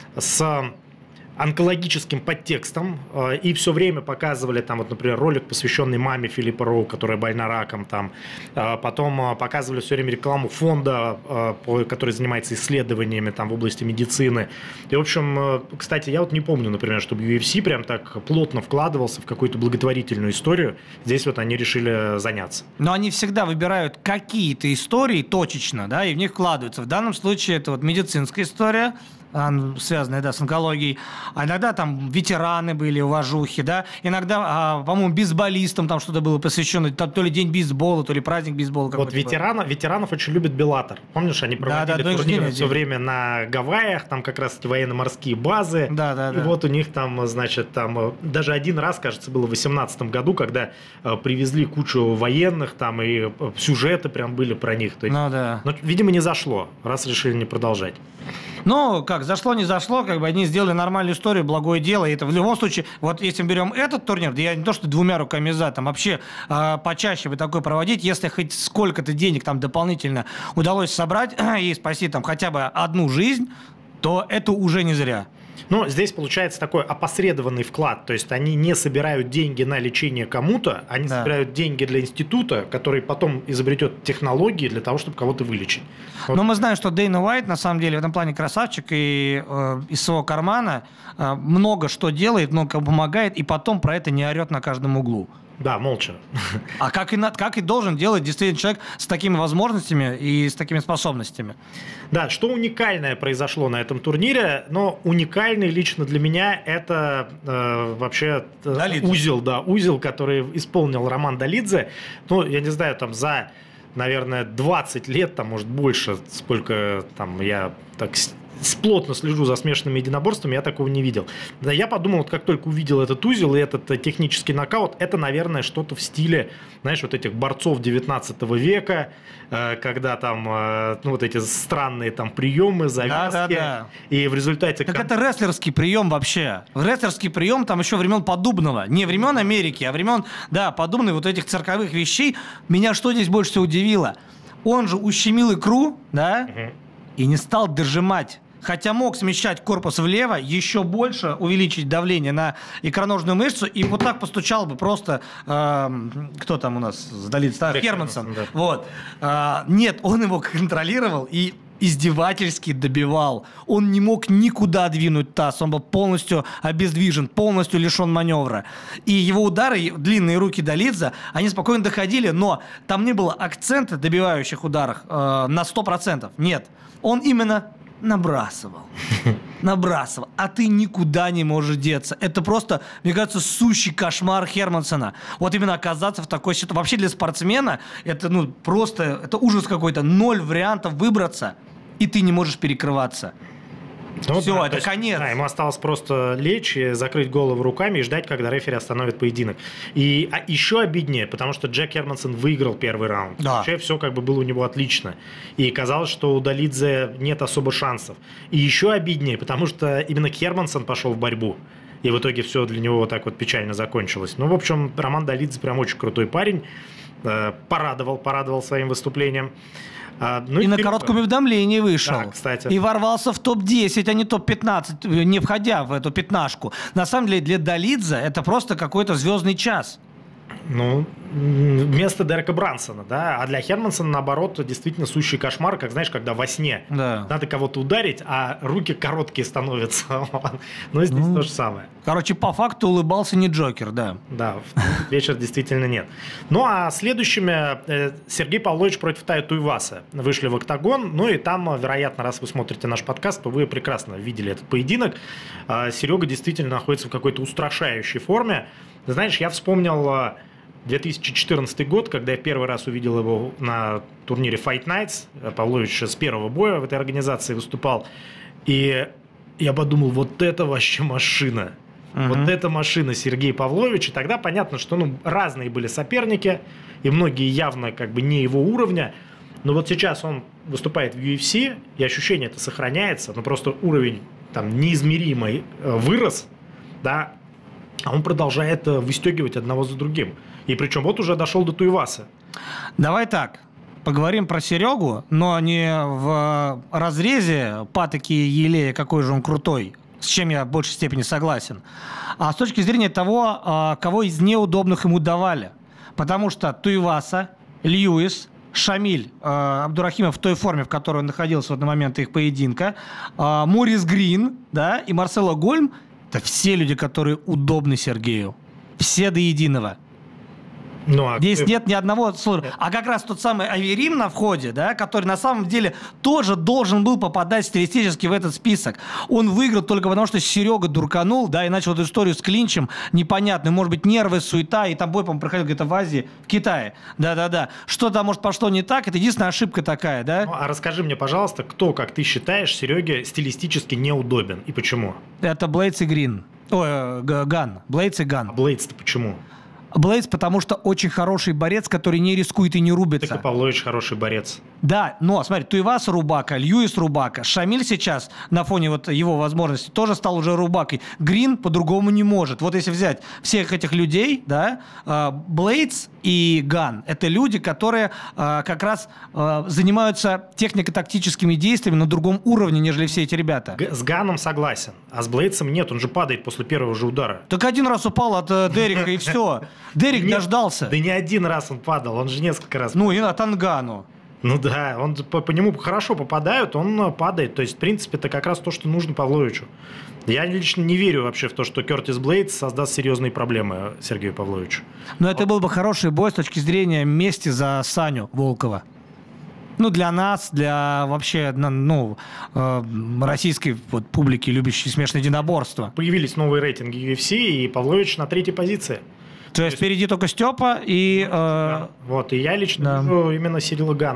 с онкологическим подтекстом, и все время показывали там, вот, например, ролик, посвященный маме Филиппа Роу, которая больна раком, там. Потом показывали все время рекламу фонда, который занимается исследованиями там, в области медицины. И, в общем, кстати, я вот не помню, например, чтобы UFC прям так плотно вкладывался в какую-то благотворительную историю. Здесь вот они решили заняться. Но они всегда выбирают какие-то истории точечно, да, и в них вкладываются. В данном случае это вот медицинская история, связанные, да, с онкологией. А иногда там ветераны были, уважухи, да. Иногда, по-моему, бейсболистам там что-то было посвящено, там, то ли день бейсбола, то ли праздник бейсбола. Вот ветеранов очень любит Беллатор. Помнишь, они проводили турниры все время на Гавайях, там как раз эти военно-морские базы. Да. И вот у них там, значит, там даже один раз, кажется, было в 2018 году, когда привезли кучу военных, там и сюжеты прям были про них. То есть, да. Но, видимо, не зашло, раз решили не продолжать. Ну, как, зашло, не зашло, как бы они сделали нормальную историю, благое дело, и это в любом случае, вот если мы берем этот турнир, да я не то, что 2 руками за, там вообще почаще бы такой проводить, если хоть сколько-то денег там дополнительно удалось собрать и спасти там хотя бы одну жизнь, то это уже не зря. Но здесь получается такой опосредованный вклад, то есть они не собирают деньги на лечение кому-то, они собирают деньги для института, который потом изобретет технологии для того, чтобы кого-то вылечить. Вот. Но мы знаем, что Дэйна Уайт на самом деле в этом плане красавчик, и из своего кармана много что делает, много помогает, и потом про это не орет на каждом углу. Да, молча. А как и должен делать действительно человек с такими возможностями и с такими способностями. Да, что уникальное произошло на этом турнире, но уникальный лично для меня это вообще узел, который исполнил Роман Долидзе. Ну, я не знаю, там за, наверное, 20 лет, там, может, больше, сколько там я так плотно слежу за смешанными единоборствами, я такого не видел. Да, я подумал, вот как только увидел этот узел и этот технический нокаут, это, наверное, что-то в стиле, знаешь, вот этих борцов 19 века, когда там, ну, вот эти странные там приемы, завязки. Да. И в результате... Так это рестлерский прием вообще. Рестлерский прием там еще времен Поддубного. Не времен Америки, а времен, да, Поддубной, вот этих цирковых вещей. Меня что здесь больше всего удивило? Он же ущемил икру, да, и не стал дожимать. Хотя мог смещать корпус влево, еще больше увеличить давление на икроножную мышцу, и вот так постучал бы просто... кто там у нас сдалит? Хермансон. Да. Вот. Нет, он его контролировал и издевательски добивал. Он не мог никуда двинуть таз, он был полностью обездвижен, полностью лишен маневра. И его удары, длинные руки Долидзе, они спокойно доходили, но там не было акцента добивающих ударах на 100%. Нет. Он именно набрасывал. А ты никуда не можешь деться. Это просто, мне кажется, сущий кошмар Хермансона. Вот именно оказаться в такой ситуации. Вообще для спортсмена это, ну, просто, это ужас какой-то. 0 вариантов выбраться, и ты не можешь перекрываться. Ну, все, да, это конец. Да, ему осталось просто лечь, закрыть голову руками и ждать, когда рефери остановит поединок. И еще обиднее, потому что Джек Хермансон выиграл первый раунд. Да. Вообще все как бы было у него отлично. И казалось, что у Долидзе нет особо шансов. И еще обиднее, потому что именно Хермансон пошел в борьбу. И в итоге все для него вот так вот печально закончилось. Ну, в общем, Роман Долидзе прям очень крутой парень. Порадовал своим выступлением. И на коротком уведомлении вышел. Да, кстати. И ворвался в топ-10, а не топ-15, не входя в эту пятнашку. На самом деле для Долидзе это просто какой-то звездный час. Ну, вместо Дерека Брансона, да. А для Хермансона, наоборот, действительно сущий кошмар, как, знаешь, когда во сне надо кого-то ударить, а руки короткие становятся. Но здесь то же самое. Короче, по факту улыбался не Джокер, да. Да, в вечер действительно нет. Ну, а следующими Сергей Павлович против Тая Туиваса вышли в октагон. Ну, и там, вероятно, раз вы смотрите наш подкаст, то вы прекрасно видели этот поединок. Серега действительно находится в какой-то устрашающей форме. Знаешь, я вспомнил 2014 год, когда я первый раз увидел его на турнире Fight Nights. Павлович с первого боя в этой организации выступал. И я подумал, вот это вообще машина. Вот эта машина Сергей Павлович. И тогда понятно, что разные были соперники, и многие явно как бы не его уровня. Но вот сейчас он выступает в UFC, и ощущение это сохраняется, но просто уровень там неизмеримый вырос, да, а он продолжает выстегивать одного за другим. И причем вот уже дошел до Туиваса. Давай так, поговорим про Серегу, но не в разрезе патоки и елея, какой же он крутой, с чем я в большей степени согласен, а с точки зрения того, кого из неудобных ему давали. Потому что Туиваса, Льюис, Шамиль Абдурахимов в той форме, в которой он находился на момент их поединка, Морис Грин, да, и Марсело Гольм — это все люди, которые удобны Сергею. Все до единого. Здесь нет ни одного слова. А как раз тот самый Аверим на входе, да, который на самом деле тоже должен был попадать стилистически в этот список. Он выиграл только потому, что Серега дурканул, да, и начал эту историю с клинчем непонятную. Может быть, нервы, суета, и там бой, по-моему, проходил где-то в Азии, в Китае. Да-да-да. Что там, может, пошло не так, это единственная ошибка такая, да? Ну, а расскажи мне, пожалуйста, кто, как ты считаешь, Сереге стилистически неудобен и почему? Это Блейдс и Грин. Ой, Ган. Блейдс и Ган. А Блейдс-то почему? Блейдс, потому что очень хороший борец, который не рискует и не рубится. Так и Павлович хороший борец. Да, но смотри, Туивас рубака, Льюис рубака, Шамиль сейчас на фоне вот его возможностей тоже стал уже рубакой. Грин по-другому не может. Вот если взять всех этих людей, да, Блейдс и Ган — это люди, которые как раз занимаются технико-тактическими действиями на другом уровне, нежели все эти ребята. С Ганом согласен, а с Блейдсом нет, он же падает после первого же удара. Так один раз упал от Дерека и все. Дерек дождался. Да не один раз он падал, он же несколько раз. Ну и на Тангану. Ну да, он по нему хорошо попадают, он падает. То есть, в принципе, это как раз то, что нужно Павловичу. Я лично не верю вообще в то, что Кертис Блейдс создаст серьезные проблемы Сергею Павловичу. Но это был бы хороший бой с точки зрения мести за Саню Волкова. Ну, для нас, для вообще, ну, российской вот, публики, любящей смешанное единоборство. Появились новые рейтинги UFC, и Павлович на 3-й позиции. То есть впереди только Степа и... Вот, и я лично вижу именно Сирила Гана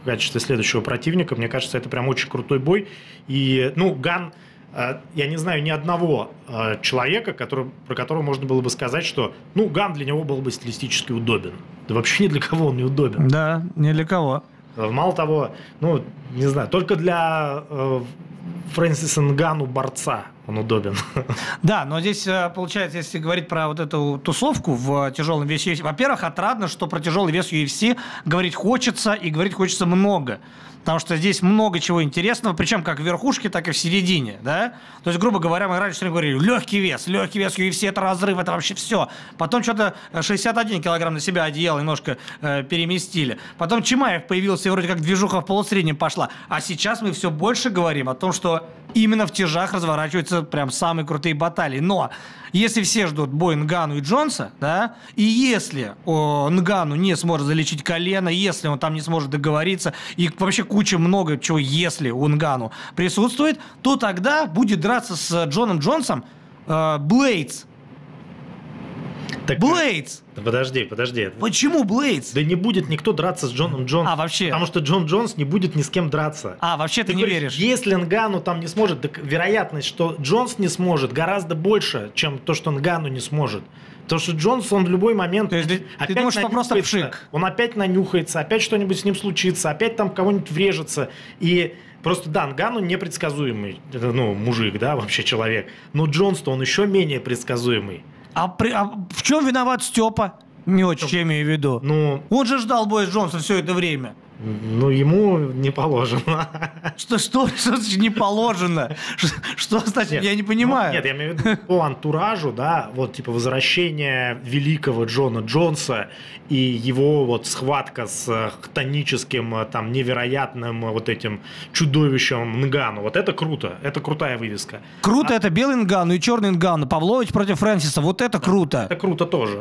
качестве следующего противника. Мне кажется, это прям очень крутой бой. И, ну, Ган, я не знаю ни одного человека, про которого можно было бы сказать, что, ну, Ган для него был бы стилистически удобен. Да вообще ни для кого он не удобен. Да, ни для кого. Мало того, ну, не знаю, только для Фрэнсиса Нгану борца он удобен. Да, но здесь, получается, если говорить про вот эту тусовку в тяжелом весе UFC, во-первых, отрадно, что про тяжелый вес UFC говорить хочется, и говорить хочется много. Потому что здесь много чего интересного, причем как в верхушке, так и в середине, да? То есть, грубо говоря, мы раньше говорили, легкий вес UFC, это разрыв, это вообще все. Потом что-то 61 килограмм на себя одеяло немножко переместили. Потом Чимаев появился, и вроде как движуха в полусреднем пошла. А сейчас мы все больше говорим о том, что именно в тяжах разворачиваются прям самые крутые баталии. Но если все ждут бой Нгану и Джонса, да, и если Нгану не сможет залечить колено, если он там не сможет договориться, и вообще куча много чего, если у Нгану присутствует, то тогда будет драться с Джоном Джонсом Блейдс. Блейдс! Подожди. Почему Блейдс? Да не будет никто драться с Джоном Джонсом. Вообще? Потому что Джон Джонс не будет ни с кем драться. Вообще ты не говоришь, веришь? Если Нгану там не сможет, так вероятность, что Джонс не сможет, гораздо больше, чем то, что Нгану не сможет. Потому что Джонс, он в любой момент... То есть ты думаешь, что просто пшик? Он опять нанюхается, опять что-нибудь с ним случится, опять там кого-нибудь врежется. И просто, да, Нгану непредсказуемый, ну, мужик, да, вообще человек. Но Джонс-то он еще менее предсказуемый. А в чем виноват Степа? Миочич, я имею в виду. Ну, он же ждал боя с Джонсом все это время. Ну, ему не положено. Что значит не положено? Что значит, нет, я не понимаю. Нет, я имею в виду по антуражу, да, вот типа возвращение великого Джона Джонса и его вот схватка с хтоническим, там, невероятным вот этим чудовищем Нгану. Вот это круто, это крутая вывеска. Круто это белый Нгану и черный Нгану. Павлович против Фрэнсиса, вот это круто. Это круто тоже.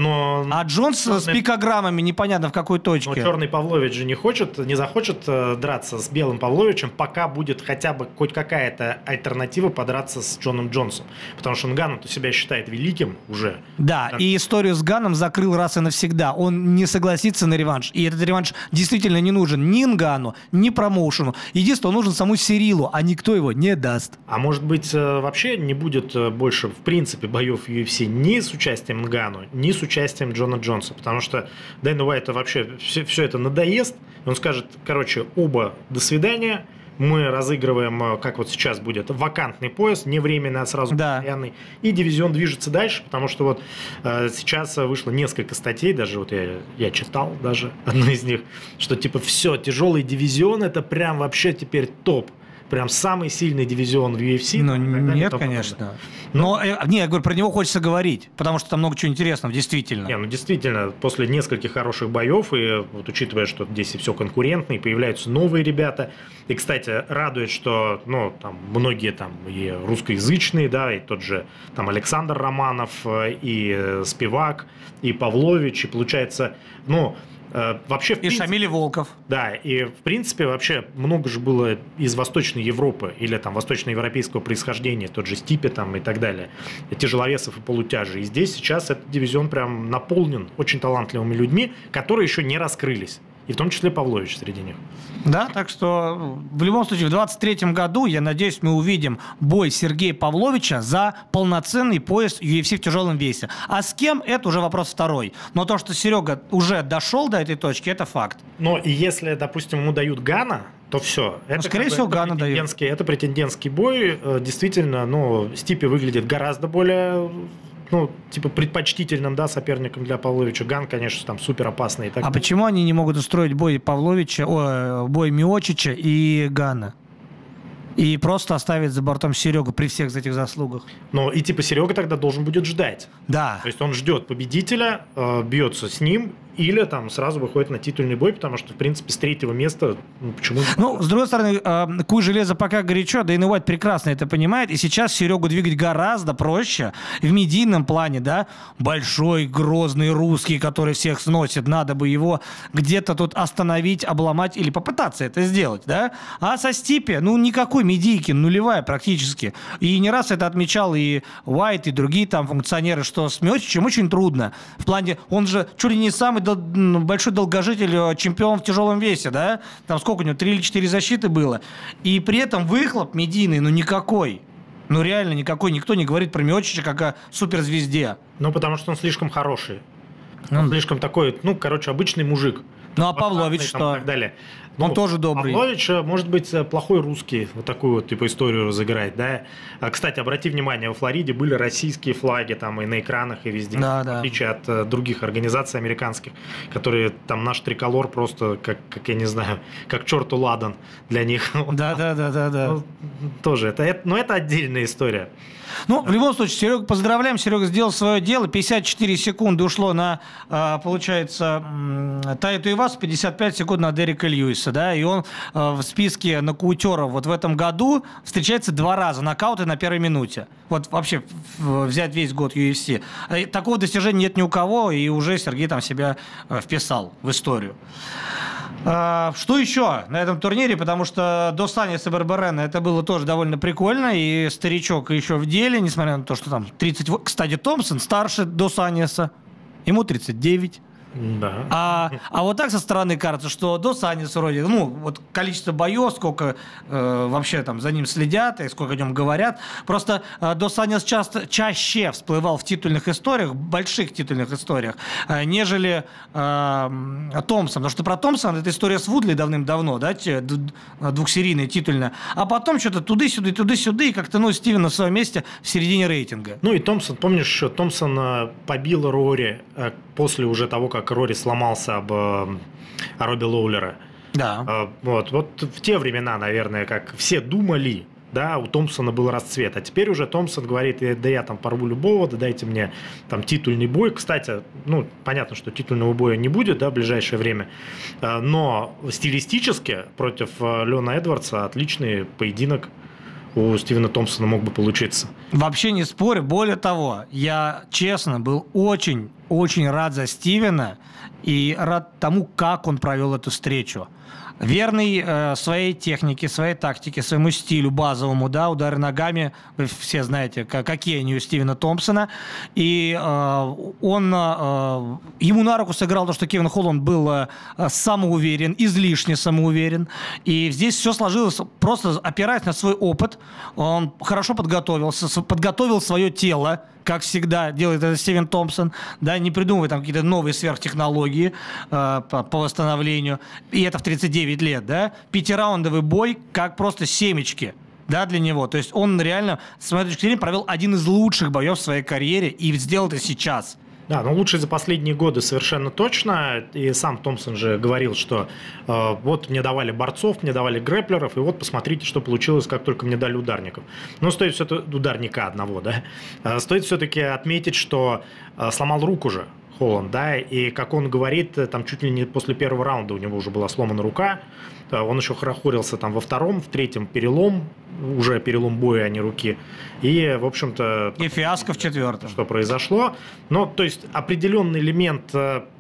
А Джонс с пикограммами непонятно в какой точке. Но черный Павлович же не захочет драться с белым Павловичем, пока будет хотя бы хоть какая-то альтернатива подраться с Джоном Джонсом. Потому что Нгану-то себя считает великим уже. Да, и историю с Ганом закрыл раз и навсегда. Он не согласится на реванш. И этот реванш действительно не нужен ни Нгану, ни промоушену. Единственное, он нужен саму Сирилу, а никто его не даст. А может быть, вообще не будет больше, в принципе, боев UFC ни с участием Нгану, ни с участием Джона Джонса. Потому что Дэйну Уайту вообще все это надоест. Он скажет, короче, оба до свидания, мы разыгрываем, как вот сейчас будет, вакантный пояс, не временный, а сразу постоянный, и дивизион движется дальше, потому что вот сейчас вышло несколько статей, даже вот я читал даже одну из них, что типа все, тяжелый дивизион это прям вообще теперь топ. Прям самый сильный дивизион в UFC. Ну, нет, конечно. Но, я говорю, про него хочется говорить, потому что там много чего интересного, действительно. Ну, действительно, после нескольких хороших боев, и вот учитывая, что здесь и все конкурентно, и появляются новые ребята, и, кстати, радует, что, ну, там, многие там и русскоязычные, да, и тот же там Александр Романов, и Спивак, и Павлович, и получается, ну, вообще, в принципе, Шамиль Волков. Да, и в принципе вообще много же было из Восточной Европы или там восточноевропейского происхождения, тот же Стипе там и так далее, тяжеловесов и полутяжей. И здесь сейчас этот дивизион прям наполнен очень талантливыми людьми, которые еще не раскрылись. И в том числе Павлович среди них. Да, так что в любом случае в 2023 году, я надеюсь, мы увидим бой Сергея Павловича за полноценный пояс UFC в тяжелом весе. А с кем, это уже вопрос второй. Но то, что Серега уже дошел до этой точки, это факт. Но и если, допустим, ему дают Гана, то все. Это, скорее всего, Гана дают. Это претендентский бой. Действительно, ну, Стипе выглядит гораздо более... ну, типа, предпочтительным, да, соперником для Павловича. Ган, конечно, там супер опасный. А почему они не могут устроить бой бой Миочича и Гана? И просто оставить за бортом Серегу при всех этих заслугах. Ну, и типа Серега тогда должен будет ждать. Да. То есть он ждет победителя, бьется с ним, или там сразу выходит на титульный бой, потому что, в принципе, с третьего места, ну, почему? Ну, с другой стороны, куй железо пока горячо, Дэйна Уайт прекрасно это понимает, и сейчас Серегу двигать гораздо проще в медийном плане, да, большой, грозный русский, который всех сносит, надо бы его где-то тут остановить, обломать или попытаться это сделать, да, а со Стипе, ну, никакой медийки, нулевая практически, и не раз это отмечал и Уайт, и другие там функционеры, что с Миочичем очень трудно, в плане, он же чуть ли не самый большой долгожитель, чемпион в тяжелом весе, да? Там сколько у него, 3 или 4 защиты было. И при этом выхлоп медийный, никакой. Реально никакой. Никто не говорит про Миочича как о суперзвезде. Потому что он слишком хороший. Он слишком такой, обычный мужик. А Павлович что? И так далее. Он тоже добрый. Павлович, может быть, плохой русский, вот такую историю разыграет, да. Кстати, обрати внимание, во Флориде были российские флаги там и на экранах, и везде. Да. В отличие от других организаций американских, которые там наш триколор просто, как я не знаю, как черту ладан для них. Да. Тоже, это отдельная история. В любом случае, Серега, поздравляем. Серега сделал свое дело. 54 секунды ушло на, получается, Таиту Ивасу, 55 секунд на Дерека Льюиса. Да? И он в списке нокаутеров в этом году встречается 2 раза. Нокауты на первой минуте. Вообще взять весь год UFC. Такого достижения нет ни у кого, и уже Сергей там себя вписал в историю. Что еще на этом турнире? Потому что до Саниса Барбарена это было тоже довольно прикольно. И старичок еще в деле, несмотря на то, что там 30... Кстати, Томпсон старше до Саниса. Ему 39. Да. А вот так со стороны кажется, что до Саниса вроде, количество боев, сколько вообще там за ним следят и сколько о нем говорят. Просто до Санис чаще всплывал в титульных историях, больших титульных историях, нежели Томпсон. Потому что про Томпсона это история с Вудли давным-давно, да, двухсерийная, титульная. А потом что-то туда-сюда, и как-то, Стивен на своем месте в середине рейтинга. И Томпсон, помнишь, что Томпсон побил Рори после уже того, как Рори сломался об Робби Лоулера. Да. Вот в те времена, наверное, как все думали, да, у Томпсона был расцвет. А теперь уже Томпсон говорит, да я там порву любого, да дайте мне там титульный бой. Кстати, понятно, что титульного боя не будет, да, в ближайшее время. Но стилистически против Леона Эдвардса отличный поединок у Стивена Томпсона мог бы получиться. Вообще не спорю. Более того, я, честно, был очень рад за Стивена и рад тому, как он провел эту встречу. Верный своей технике, своей тактике, своему стилю базовому, да, удары ногами, вы все знаете, какие они у Стивена Томпсона, и он ему на руку сыграл то, что Кевин Холланд был самоуверен, излишне самоуверен, и здесь все сложилось просто опираясь на свой опыт, он хорошо подготовился, подготовил свое тело, как всегда делает это Стивен Томпсон, да, не придумывая там какие-то новые сверхтехнологии по восстановлению, и это в 39 лет, да, 5-раундовый бой, как просто семечки, да, для него, то есть он реально, с моей точки зрения, провел один из лучших боев в своей карьере и сделал это сейчас. Да, но лучший за последние годы совершенно точно. И сам Томпсон же говорил, что вот мне давали борцов, мне давали грэпплеров, и вот посмотрите, что получилось, как только мне дали ударников. Но стоит все-таки ударника одного, да. Стоит все-таки отметить, что сломал руку же Холланд, да, и как он говорит, там чуть ли не после первого раунда у него уже была сломана рука. Он еще хорохорился там во втором, в третьем перелом, уже перелом боя, а не руки. И, в общем-то... И фиаско в четвертом. Что произошло. Но, то есть, определенный элемент,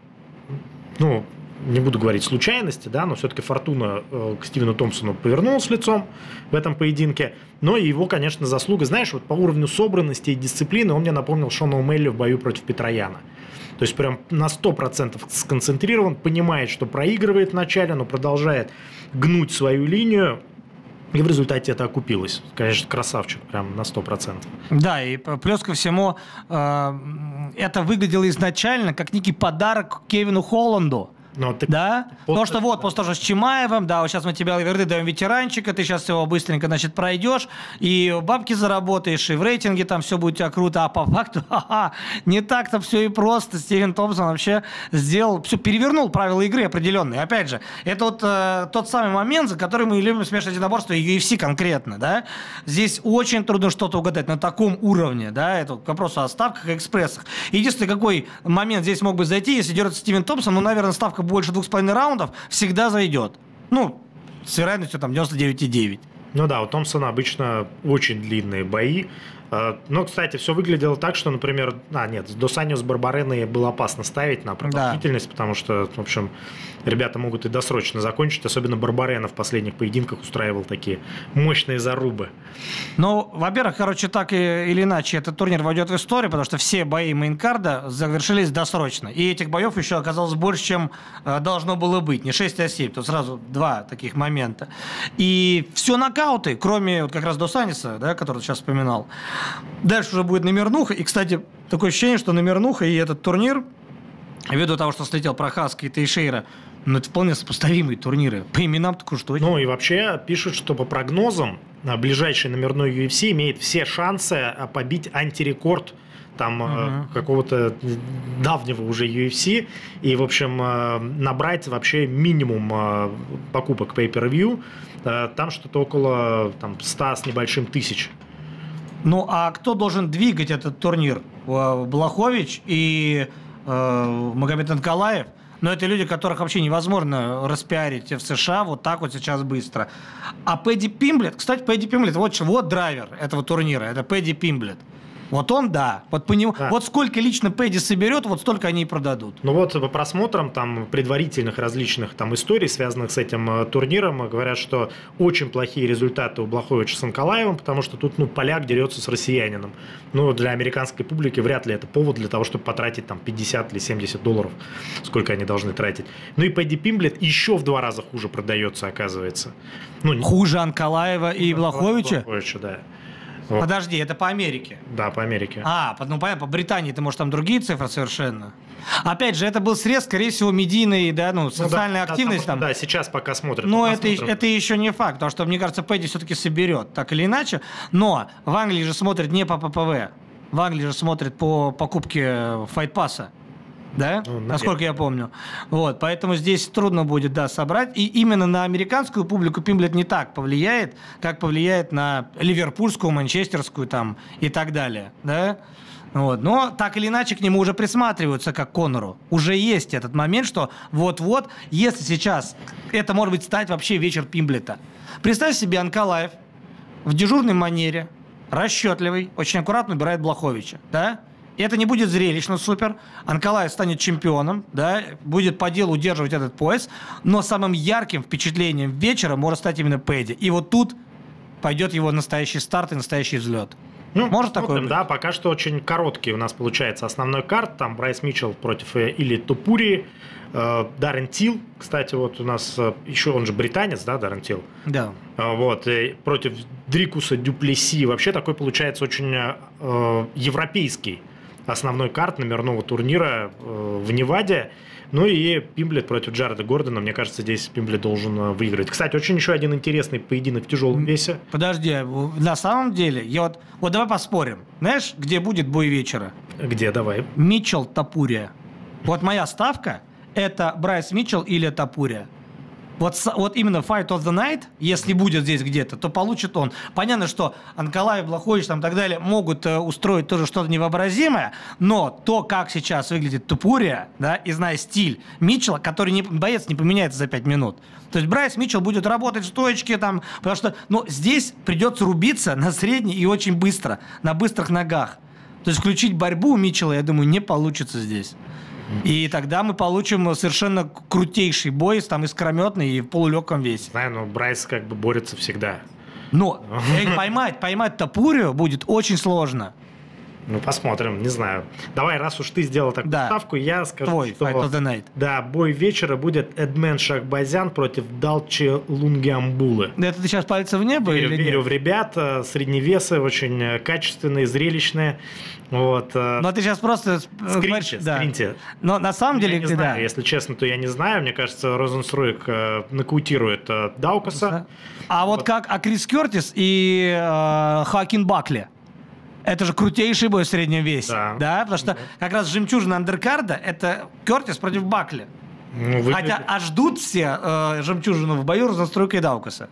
не буду говорить случайности, да, но все-таки фортуна к Стивену Томпсону повернулась лицом в этом поединке. Но и его, конечно, заслуга. Знаешь, вот по уровню собранности и дисциплины он мне напомнил Шона О'Мелли в бою против Петрояна. То есть прям на 100% сконцентрирован, понимает, что проигрывает вначале, но продолжает гнуть свою линию. И в результате это окупилось. Конечно, красавчик, прям на 100%. Да, и плюс ко всему, это выглядело изначально как некий подарок Кевину Холланду. Да? Потому что после того, с Чимаевым, да, вот сейчас мы тебе верды даем ветеранчика, ты сейчас его быстренько, пройдешь, и бабки заработаешь, и в рейтинге там все будет у тебя круто, а по факту, не так-то все и просто. Стивен Томпсон вообще сделал, все перевернул правила игры определенные. Опять же, это вот тот самый момент, за который мы любим смешивать единоборство и UFC конкретно, да. Здесь очень трудно что-то угадать на таком уровне, да, это к вопросу о ставках и экспрессах. Единственный, какой момент здесь мог бы зайти, если дерется Стивен Томпсон, наверное, ставка больше 2,5 раундов всегда зайдет. С вероятностью там 99,9. Ну да, у Томпсона обычно очень длинные бои. Но, кстати, все выглядело так, что, например, с Дос Аньос Барбареной было опасно ставить на продолжительность, потому что, в общем, ребята могут и досрочно закончить, особенно Барбарена в последних поединках устраивал такие мощные зарубы. Ну, во-первых, так или иначе, этот турнир войдет в историю, потому что все бои мейнкарда завершились досрочно. И этих боев еще оказалось больше, чем должно было быть. Не 6, а 7. Тут сразу 2 таких момента. И все нокауты, кроме как раз Дос Аньоса, да, который сейчас вспоминал. Дальше уже будет номернуха. И, кстати, такое ощущение, что номернуха и этот турнир, ввиду того, что слетел Прохаски и Тейшейра, это вполне сопоставимые турниры. По именам так уж точно. Ну и вообще пишут, что по прогнозам ближайший номерной UFC имеет все шансы побить антирекорд какого-то давнего уже UFC и, в общем, набрать вообще минимум покупок pay-per-view. Там что-то около 100 с небольшим тысяч. Ну, а кто должен двигать этот турнир? Блахович и Магомед Анкалаев? Но это люди, которых вообще невозможно распиарить в США вот так вот сейчас быстро. А Пэдди Пимблет, кстати, Пэдди Пимблет, вот драйвер этого турнира, это Пэдди Пимблет. Вот он, да. Вот по нему, да. Вот сколько лично Пэдди соберет, вот столько они и продадут. Ну вот по просмотрам предварительных различных историй, связанных с этим турниром, говорят, что очень плохие результаты у Блаховича с Анкалаевым, потому что тут поляк дерется с россиянином. Ну, для американской публики вряд ли это повод для того, чтобы потратить 50 или 70 долларов, сколько они должны тратить. Ну и Пэдди Пимблет еще в 2 раза хуже продается, оказывается. Хуже Анкалаева и Блаховича? Блаховича, да. Вот. Подожди, это по Америке? Да, по Америке. Понятно, по Британии-то, может, там другие цифры совершенно. Опять же, это был срез, скорее всего, медийной, социальной активности. Да, сейчас пока смотрят. Но это еще не факт, потому что, мне кажется, Пэдди все-таки соберет, так или иначе. Но в Англии же смотрят не по ППВ. В Англии же смотрят по покупке файтпасса. Да? Насколько я помню. Вот, поэтому здесь трудно будет, собрать. И именно на американскую публику Пимблет не так повлияет, как повлияет на ливерпульскую, манчестерскую и так далее. Да? Вот. Но так или иначе к нему уже присматриваются как к Конору. Уже есть этот момент, что вот-вот, если сейчас это может быть стать вообще вечер Пимблета. Представь себе, Анкалаев в дежурной манере, расчетливый, очень аккуратно убирает Блаховича. Да? И это не будет зрелищно супер. Анкалаев станет чемпионом, будет по делу удерживать этот пояс. Но самым ярким впечатлением вечера может стать именно Пэдди. И вот тут пойдет его настоящий старт и настоящий взлет. Может такое быть? Да, пока что очень короткий у нас получается основной карт. Там Брайс Митчелл против Или Топури. Даррен Тил, кстати, вот у нас еще, он же британец, да, Даррен Тил? Да. Вот, против Дрикуса Дюплесси. Вообще такой получается очень европейский основной карт номерного турнира в Неваде. Ну и Пимблет против Джареда Гордона. Мне кажется, здесь Пимблет должен выиграть. Кстати, очень еще один интересный поединок в тяжелом весе. Подожди, на самом деле, вот давай поспорим. Знаешь, где будет бой вечера? Где, давай. Митчелл Топурия. Вот моя ставка – это Брайс Митчелл или Топурия. Вот именно Fight of the Night, если будет здесь где-то, то получит он. Понятно, что Анкалаев, Блахович и так далее могут устроить тоже что-то невообразимое, но то, как сейчас выглядит Топурия, и зная стиль Митчелла, который боец не поменяется за 5 минут. То есть Брайс Митчелл будет работать в стоечке, потому что здесь придется рубиться на средней и очень быстро, на быстрых ногах. То есть включить борьбу у Митчелла, я думаю, не получится здесь. И тогда мы получим совершенно крутейший бой, искрометный и в полулегком весе. Знаю, но Брайс борется всегда. Но поймать Топурию будет очень сложно. Посмотрим, не знаю. Давай, раз уж ты сделал такую ставку, я скажу, твой что... Fight of the Night. Да, бой вечера будет Эдмен Шахбазян против Далчи Лунгиамбулы. Это ты сейчас пальцы в небо или нет? Верю в ребят, средневесы, очень качественные, зрелищные. Вот. Но ты сейчас просто... Скриньте. Но на самом деле... Я не знаю, если честно, то я не знаю. Мне кажется, Розенструйк нокаутирует Даукаса. А как Крис Кертис и Хоакин Бакли. Это же крутейший бой в среднем весе. Да? Потому что как раз жемчужина андеркарда – это Кертис против Бакли. Хотя ждут все жемчужину в бою Розенструйка и Даукаса.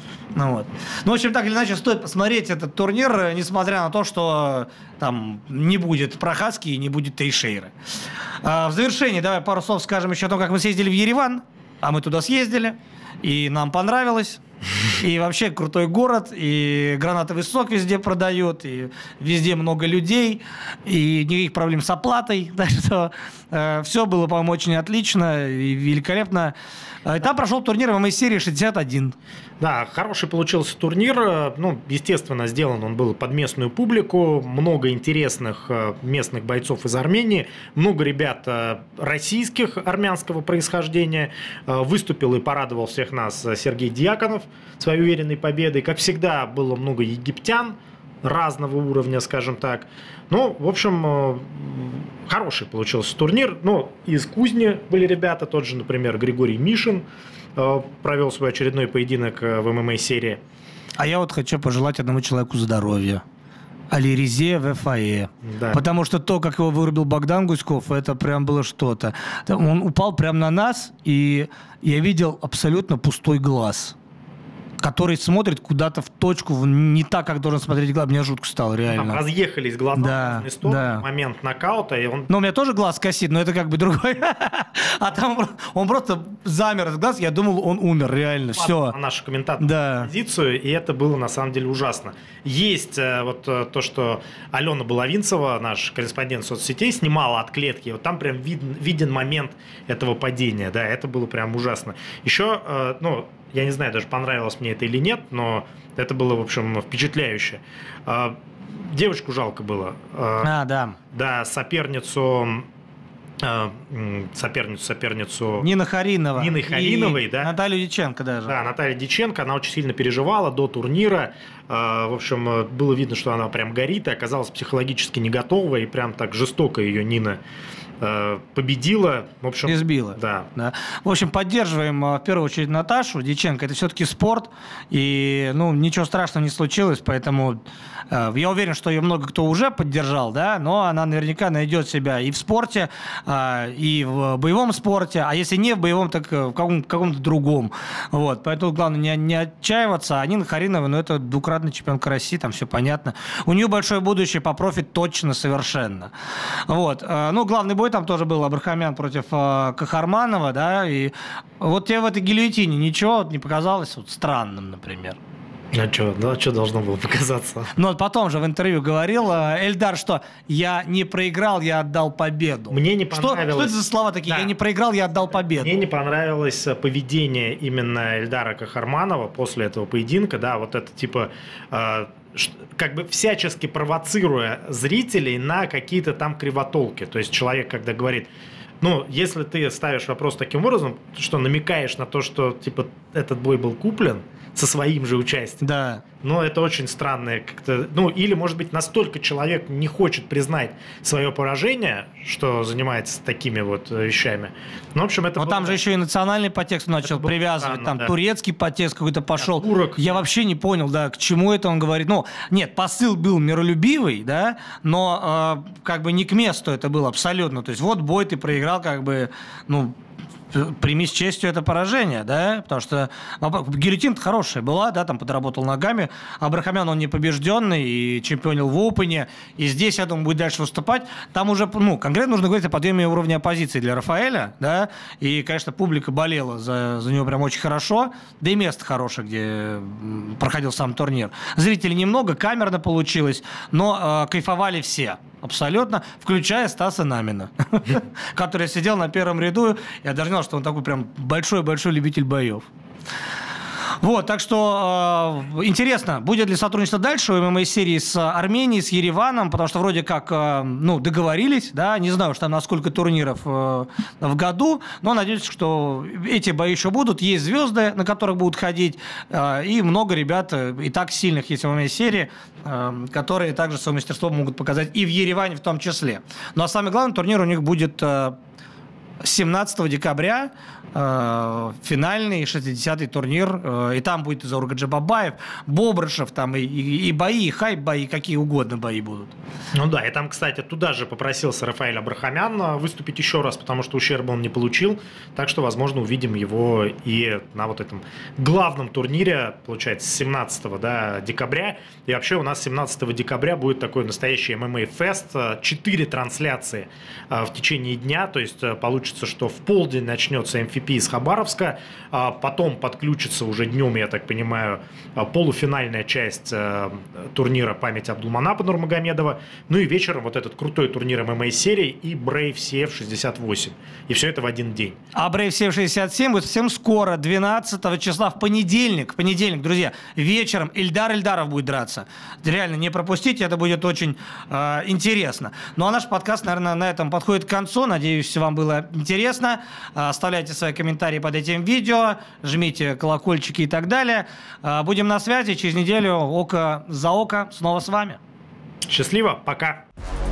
В общем, так или иначе, стоит посмотреть этот турнир, несмотря на то, что там не будет Прохаски и не будет Тейшейры. В завершении давай пару слов скажем еще о том, как мы съездили в Ереван. А мы туда съездили, и нам понравилось. И вообще крутой город, и гранатовый сок везде продают, и везде много людей, и никаких проблем с оплатой. Так что все было, по-моему, очень отлично и великолепно. И там прошел турнир ММА-серии 61. Да, хороший получился турнир. Ну, естественно, сделан он был под местную публику. Много интересных местных бойцов из Армении. Много ребят российских, армянского происхождения. Выступил и порадовал всех нас Сергей Дьяконов своей уверенной победой. Как всегда, было много египтян разного уровня, скажем так. Ну, в общем, хороший получился турнир. Ну, из Кузни были ребята, тот же, например, Григорий Мишин провел свой очередной поединок в ММА-серии. А я вот хочу пожелать одному человеку здоровья. Алирезе ВФАЭ. Да. Потому что то, как его вырубил Богдан Гуськов, это прям было что-то. Он упал прямо на нас, и я видел абсолютно пустой глаз, который смотрит куда-то в точку, не так, как должен смотреть глаз. Мне жутко стало, реально. Там разъехались глаза в разные стороны, момент нокаута. И он... Но у меня тоже глаз косит, но это как бы другой. А там он просто замер от глаз, я думал, он умер, реально, все. На нашу комментаторскую позицию, и это было на самом деле ужасно. Есть вот то, что Алена Булавинцева, наш корреспондент соцсетей, снимала от клетки. Вот там прям виден момент этого падения. Да, это было прям ужасно. Еще, ну, я не знаю, даже понравилось мне это или нет, но это было, в общем, впечатляюще. Девочку жалко было. Да. Да, соперницу Нины Хариновой. Нины Хариновой, да. Наталью Дьяченко даже. Да, Наталья Дьяченко, она очень сильно переживала до турнира. В общем, было видно, что она прям горит, и оказалась психологически не готова, и прям так жестоко ее Нина победила, в общем, избила. Да. В общем, поддерживаем в первую очередь Наташу Дьяченко. Это все-таки спорт, и ну ничего страшного не случилось, поэтому я уверен, что ее много кто уже поддержал, да, но она наверняка найдет себя и в спорте, и в боевом спорте, а если не в боевом, так в каком-то другом. Вот, поэтому главное не отчаиваться. А Нина Харинова, ну это двукратная чемпионка России, там все понятно. У нее большое будущее по профи точно совершенно. Вот, ну главный бой там тоже был Абрахамян против Кахарманова, да, и вот тебе в этой гильотине ничего не показалось вот странным, например? А что должно было показаться? Но потом же в интервью говорил Эльдар, что я не проиграл, я отдал победу. Мне не понравилось. Что это за слова такие? Да. Я не проиграл, я отдал победу. Мне не понравилось поведение именно Эльдара Кахарманова после этого поединка, да, вот это типа... как бы всячески провоцируя зрителей на какие-то там кривотолки. То есть человек, когда говорит, ну, если ты ставишь вопрос таким образом, что намекаешь на то, что типа этот бой был куплен со своим же участием. Да. Но это очень странное как-то... Ну, или, может быть, настолько человек не хочет признать свое поражение, что занимается такими вот вещами. Ну, в общем, это... Но там же еще и национальный подтекст начал привязывать. Там турецкий подтекст какой-то пошел. Турок. Я вообще не понял, да, к чему это он говорит. Ну, нет, посыл был миролюбивый, да, но как бы не к месту это было абсолютно. То есть вот бой ты проиграл, как бы, ну... Прими с честью это поражение, да, потому что гильотина-то хорошая была, да, там подработал ногами, Абрахамян, он непобежденный и чемпионил в Опене, и здесь, я думаю, будет дальше выступать. Там уже, ну, конкретно нужно говорить о подъеме уровня оппозиции для Рафаэля, да, и, конечно, публика болела за него прям очень хорошо, да и место хорошее, где проходил сам турнир. Зрителей немного, камерно получилось, но кайфовали все. Абсолютно, включая Стаса Намина, который сидел на первом ряду. Я даже знал, что он такой прям большой-большой любитель боев. Вот, так что интересно, будет ли сотрудничество дальше у ММА-серии с Арменией, с Ереваном, потому что вроде как, ну, договорились, да, не знаю, что там на сколько турниров в году, но надеюсь, что эти бои еще будут, есть звезды, на которых будут ходить, и много ребят и так сильных есть в ММА-серии, которые также свое мастерство могут показать и в Ереване в том числе. Ну, а самый главный турнир у них будет 17 декабря, финальный 60-й турнир, и там будет и Заурга Джабабаев, Бобрышев, там и бои, и хайп-бои, какие угодно бои будут. Ну да, и там, кстати, туда же попросился Рафаэль Абрахамян выступить еще раз, потому что ущерба он не получил, так что, возможно, увидим его и на вот этом главном турнире, получается, 17 декабря, и вообще у нас 17 декабря будет такой настоящий ММА-фест, 4 трансляции в течение дня, то есть получится получится, что в полдень начнется MVP из Хабаровска, потом подключится уже днем, я так понимаю, полуфинальная часть турнира «Память Абдулманапа Нурмагомедова», ну и вечером вот этот крутой турнир ММА-серии и Brave CF 68. И все это в один день. А Brave CF 67 будет совсем скоро, 12 числа, в понедельник, друзья, вечером Ильдар Ильдаров будет драться. Реально, не пропустите, это будет очень интересно. Ну а наш подкаст, наверное, на этом подходит к концу. Надеюсь, вам было интересно. Оставляйте свои комментарии под этим видео, жмите колокольчики и так далее. Будем на связи. Через неделю око за око снова с вами. Счастливо, пока.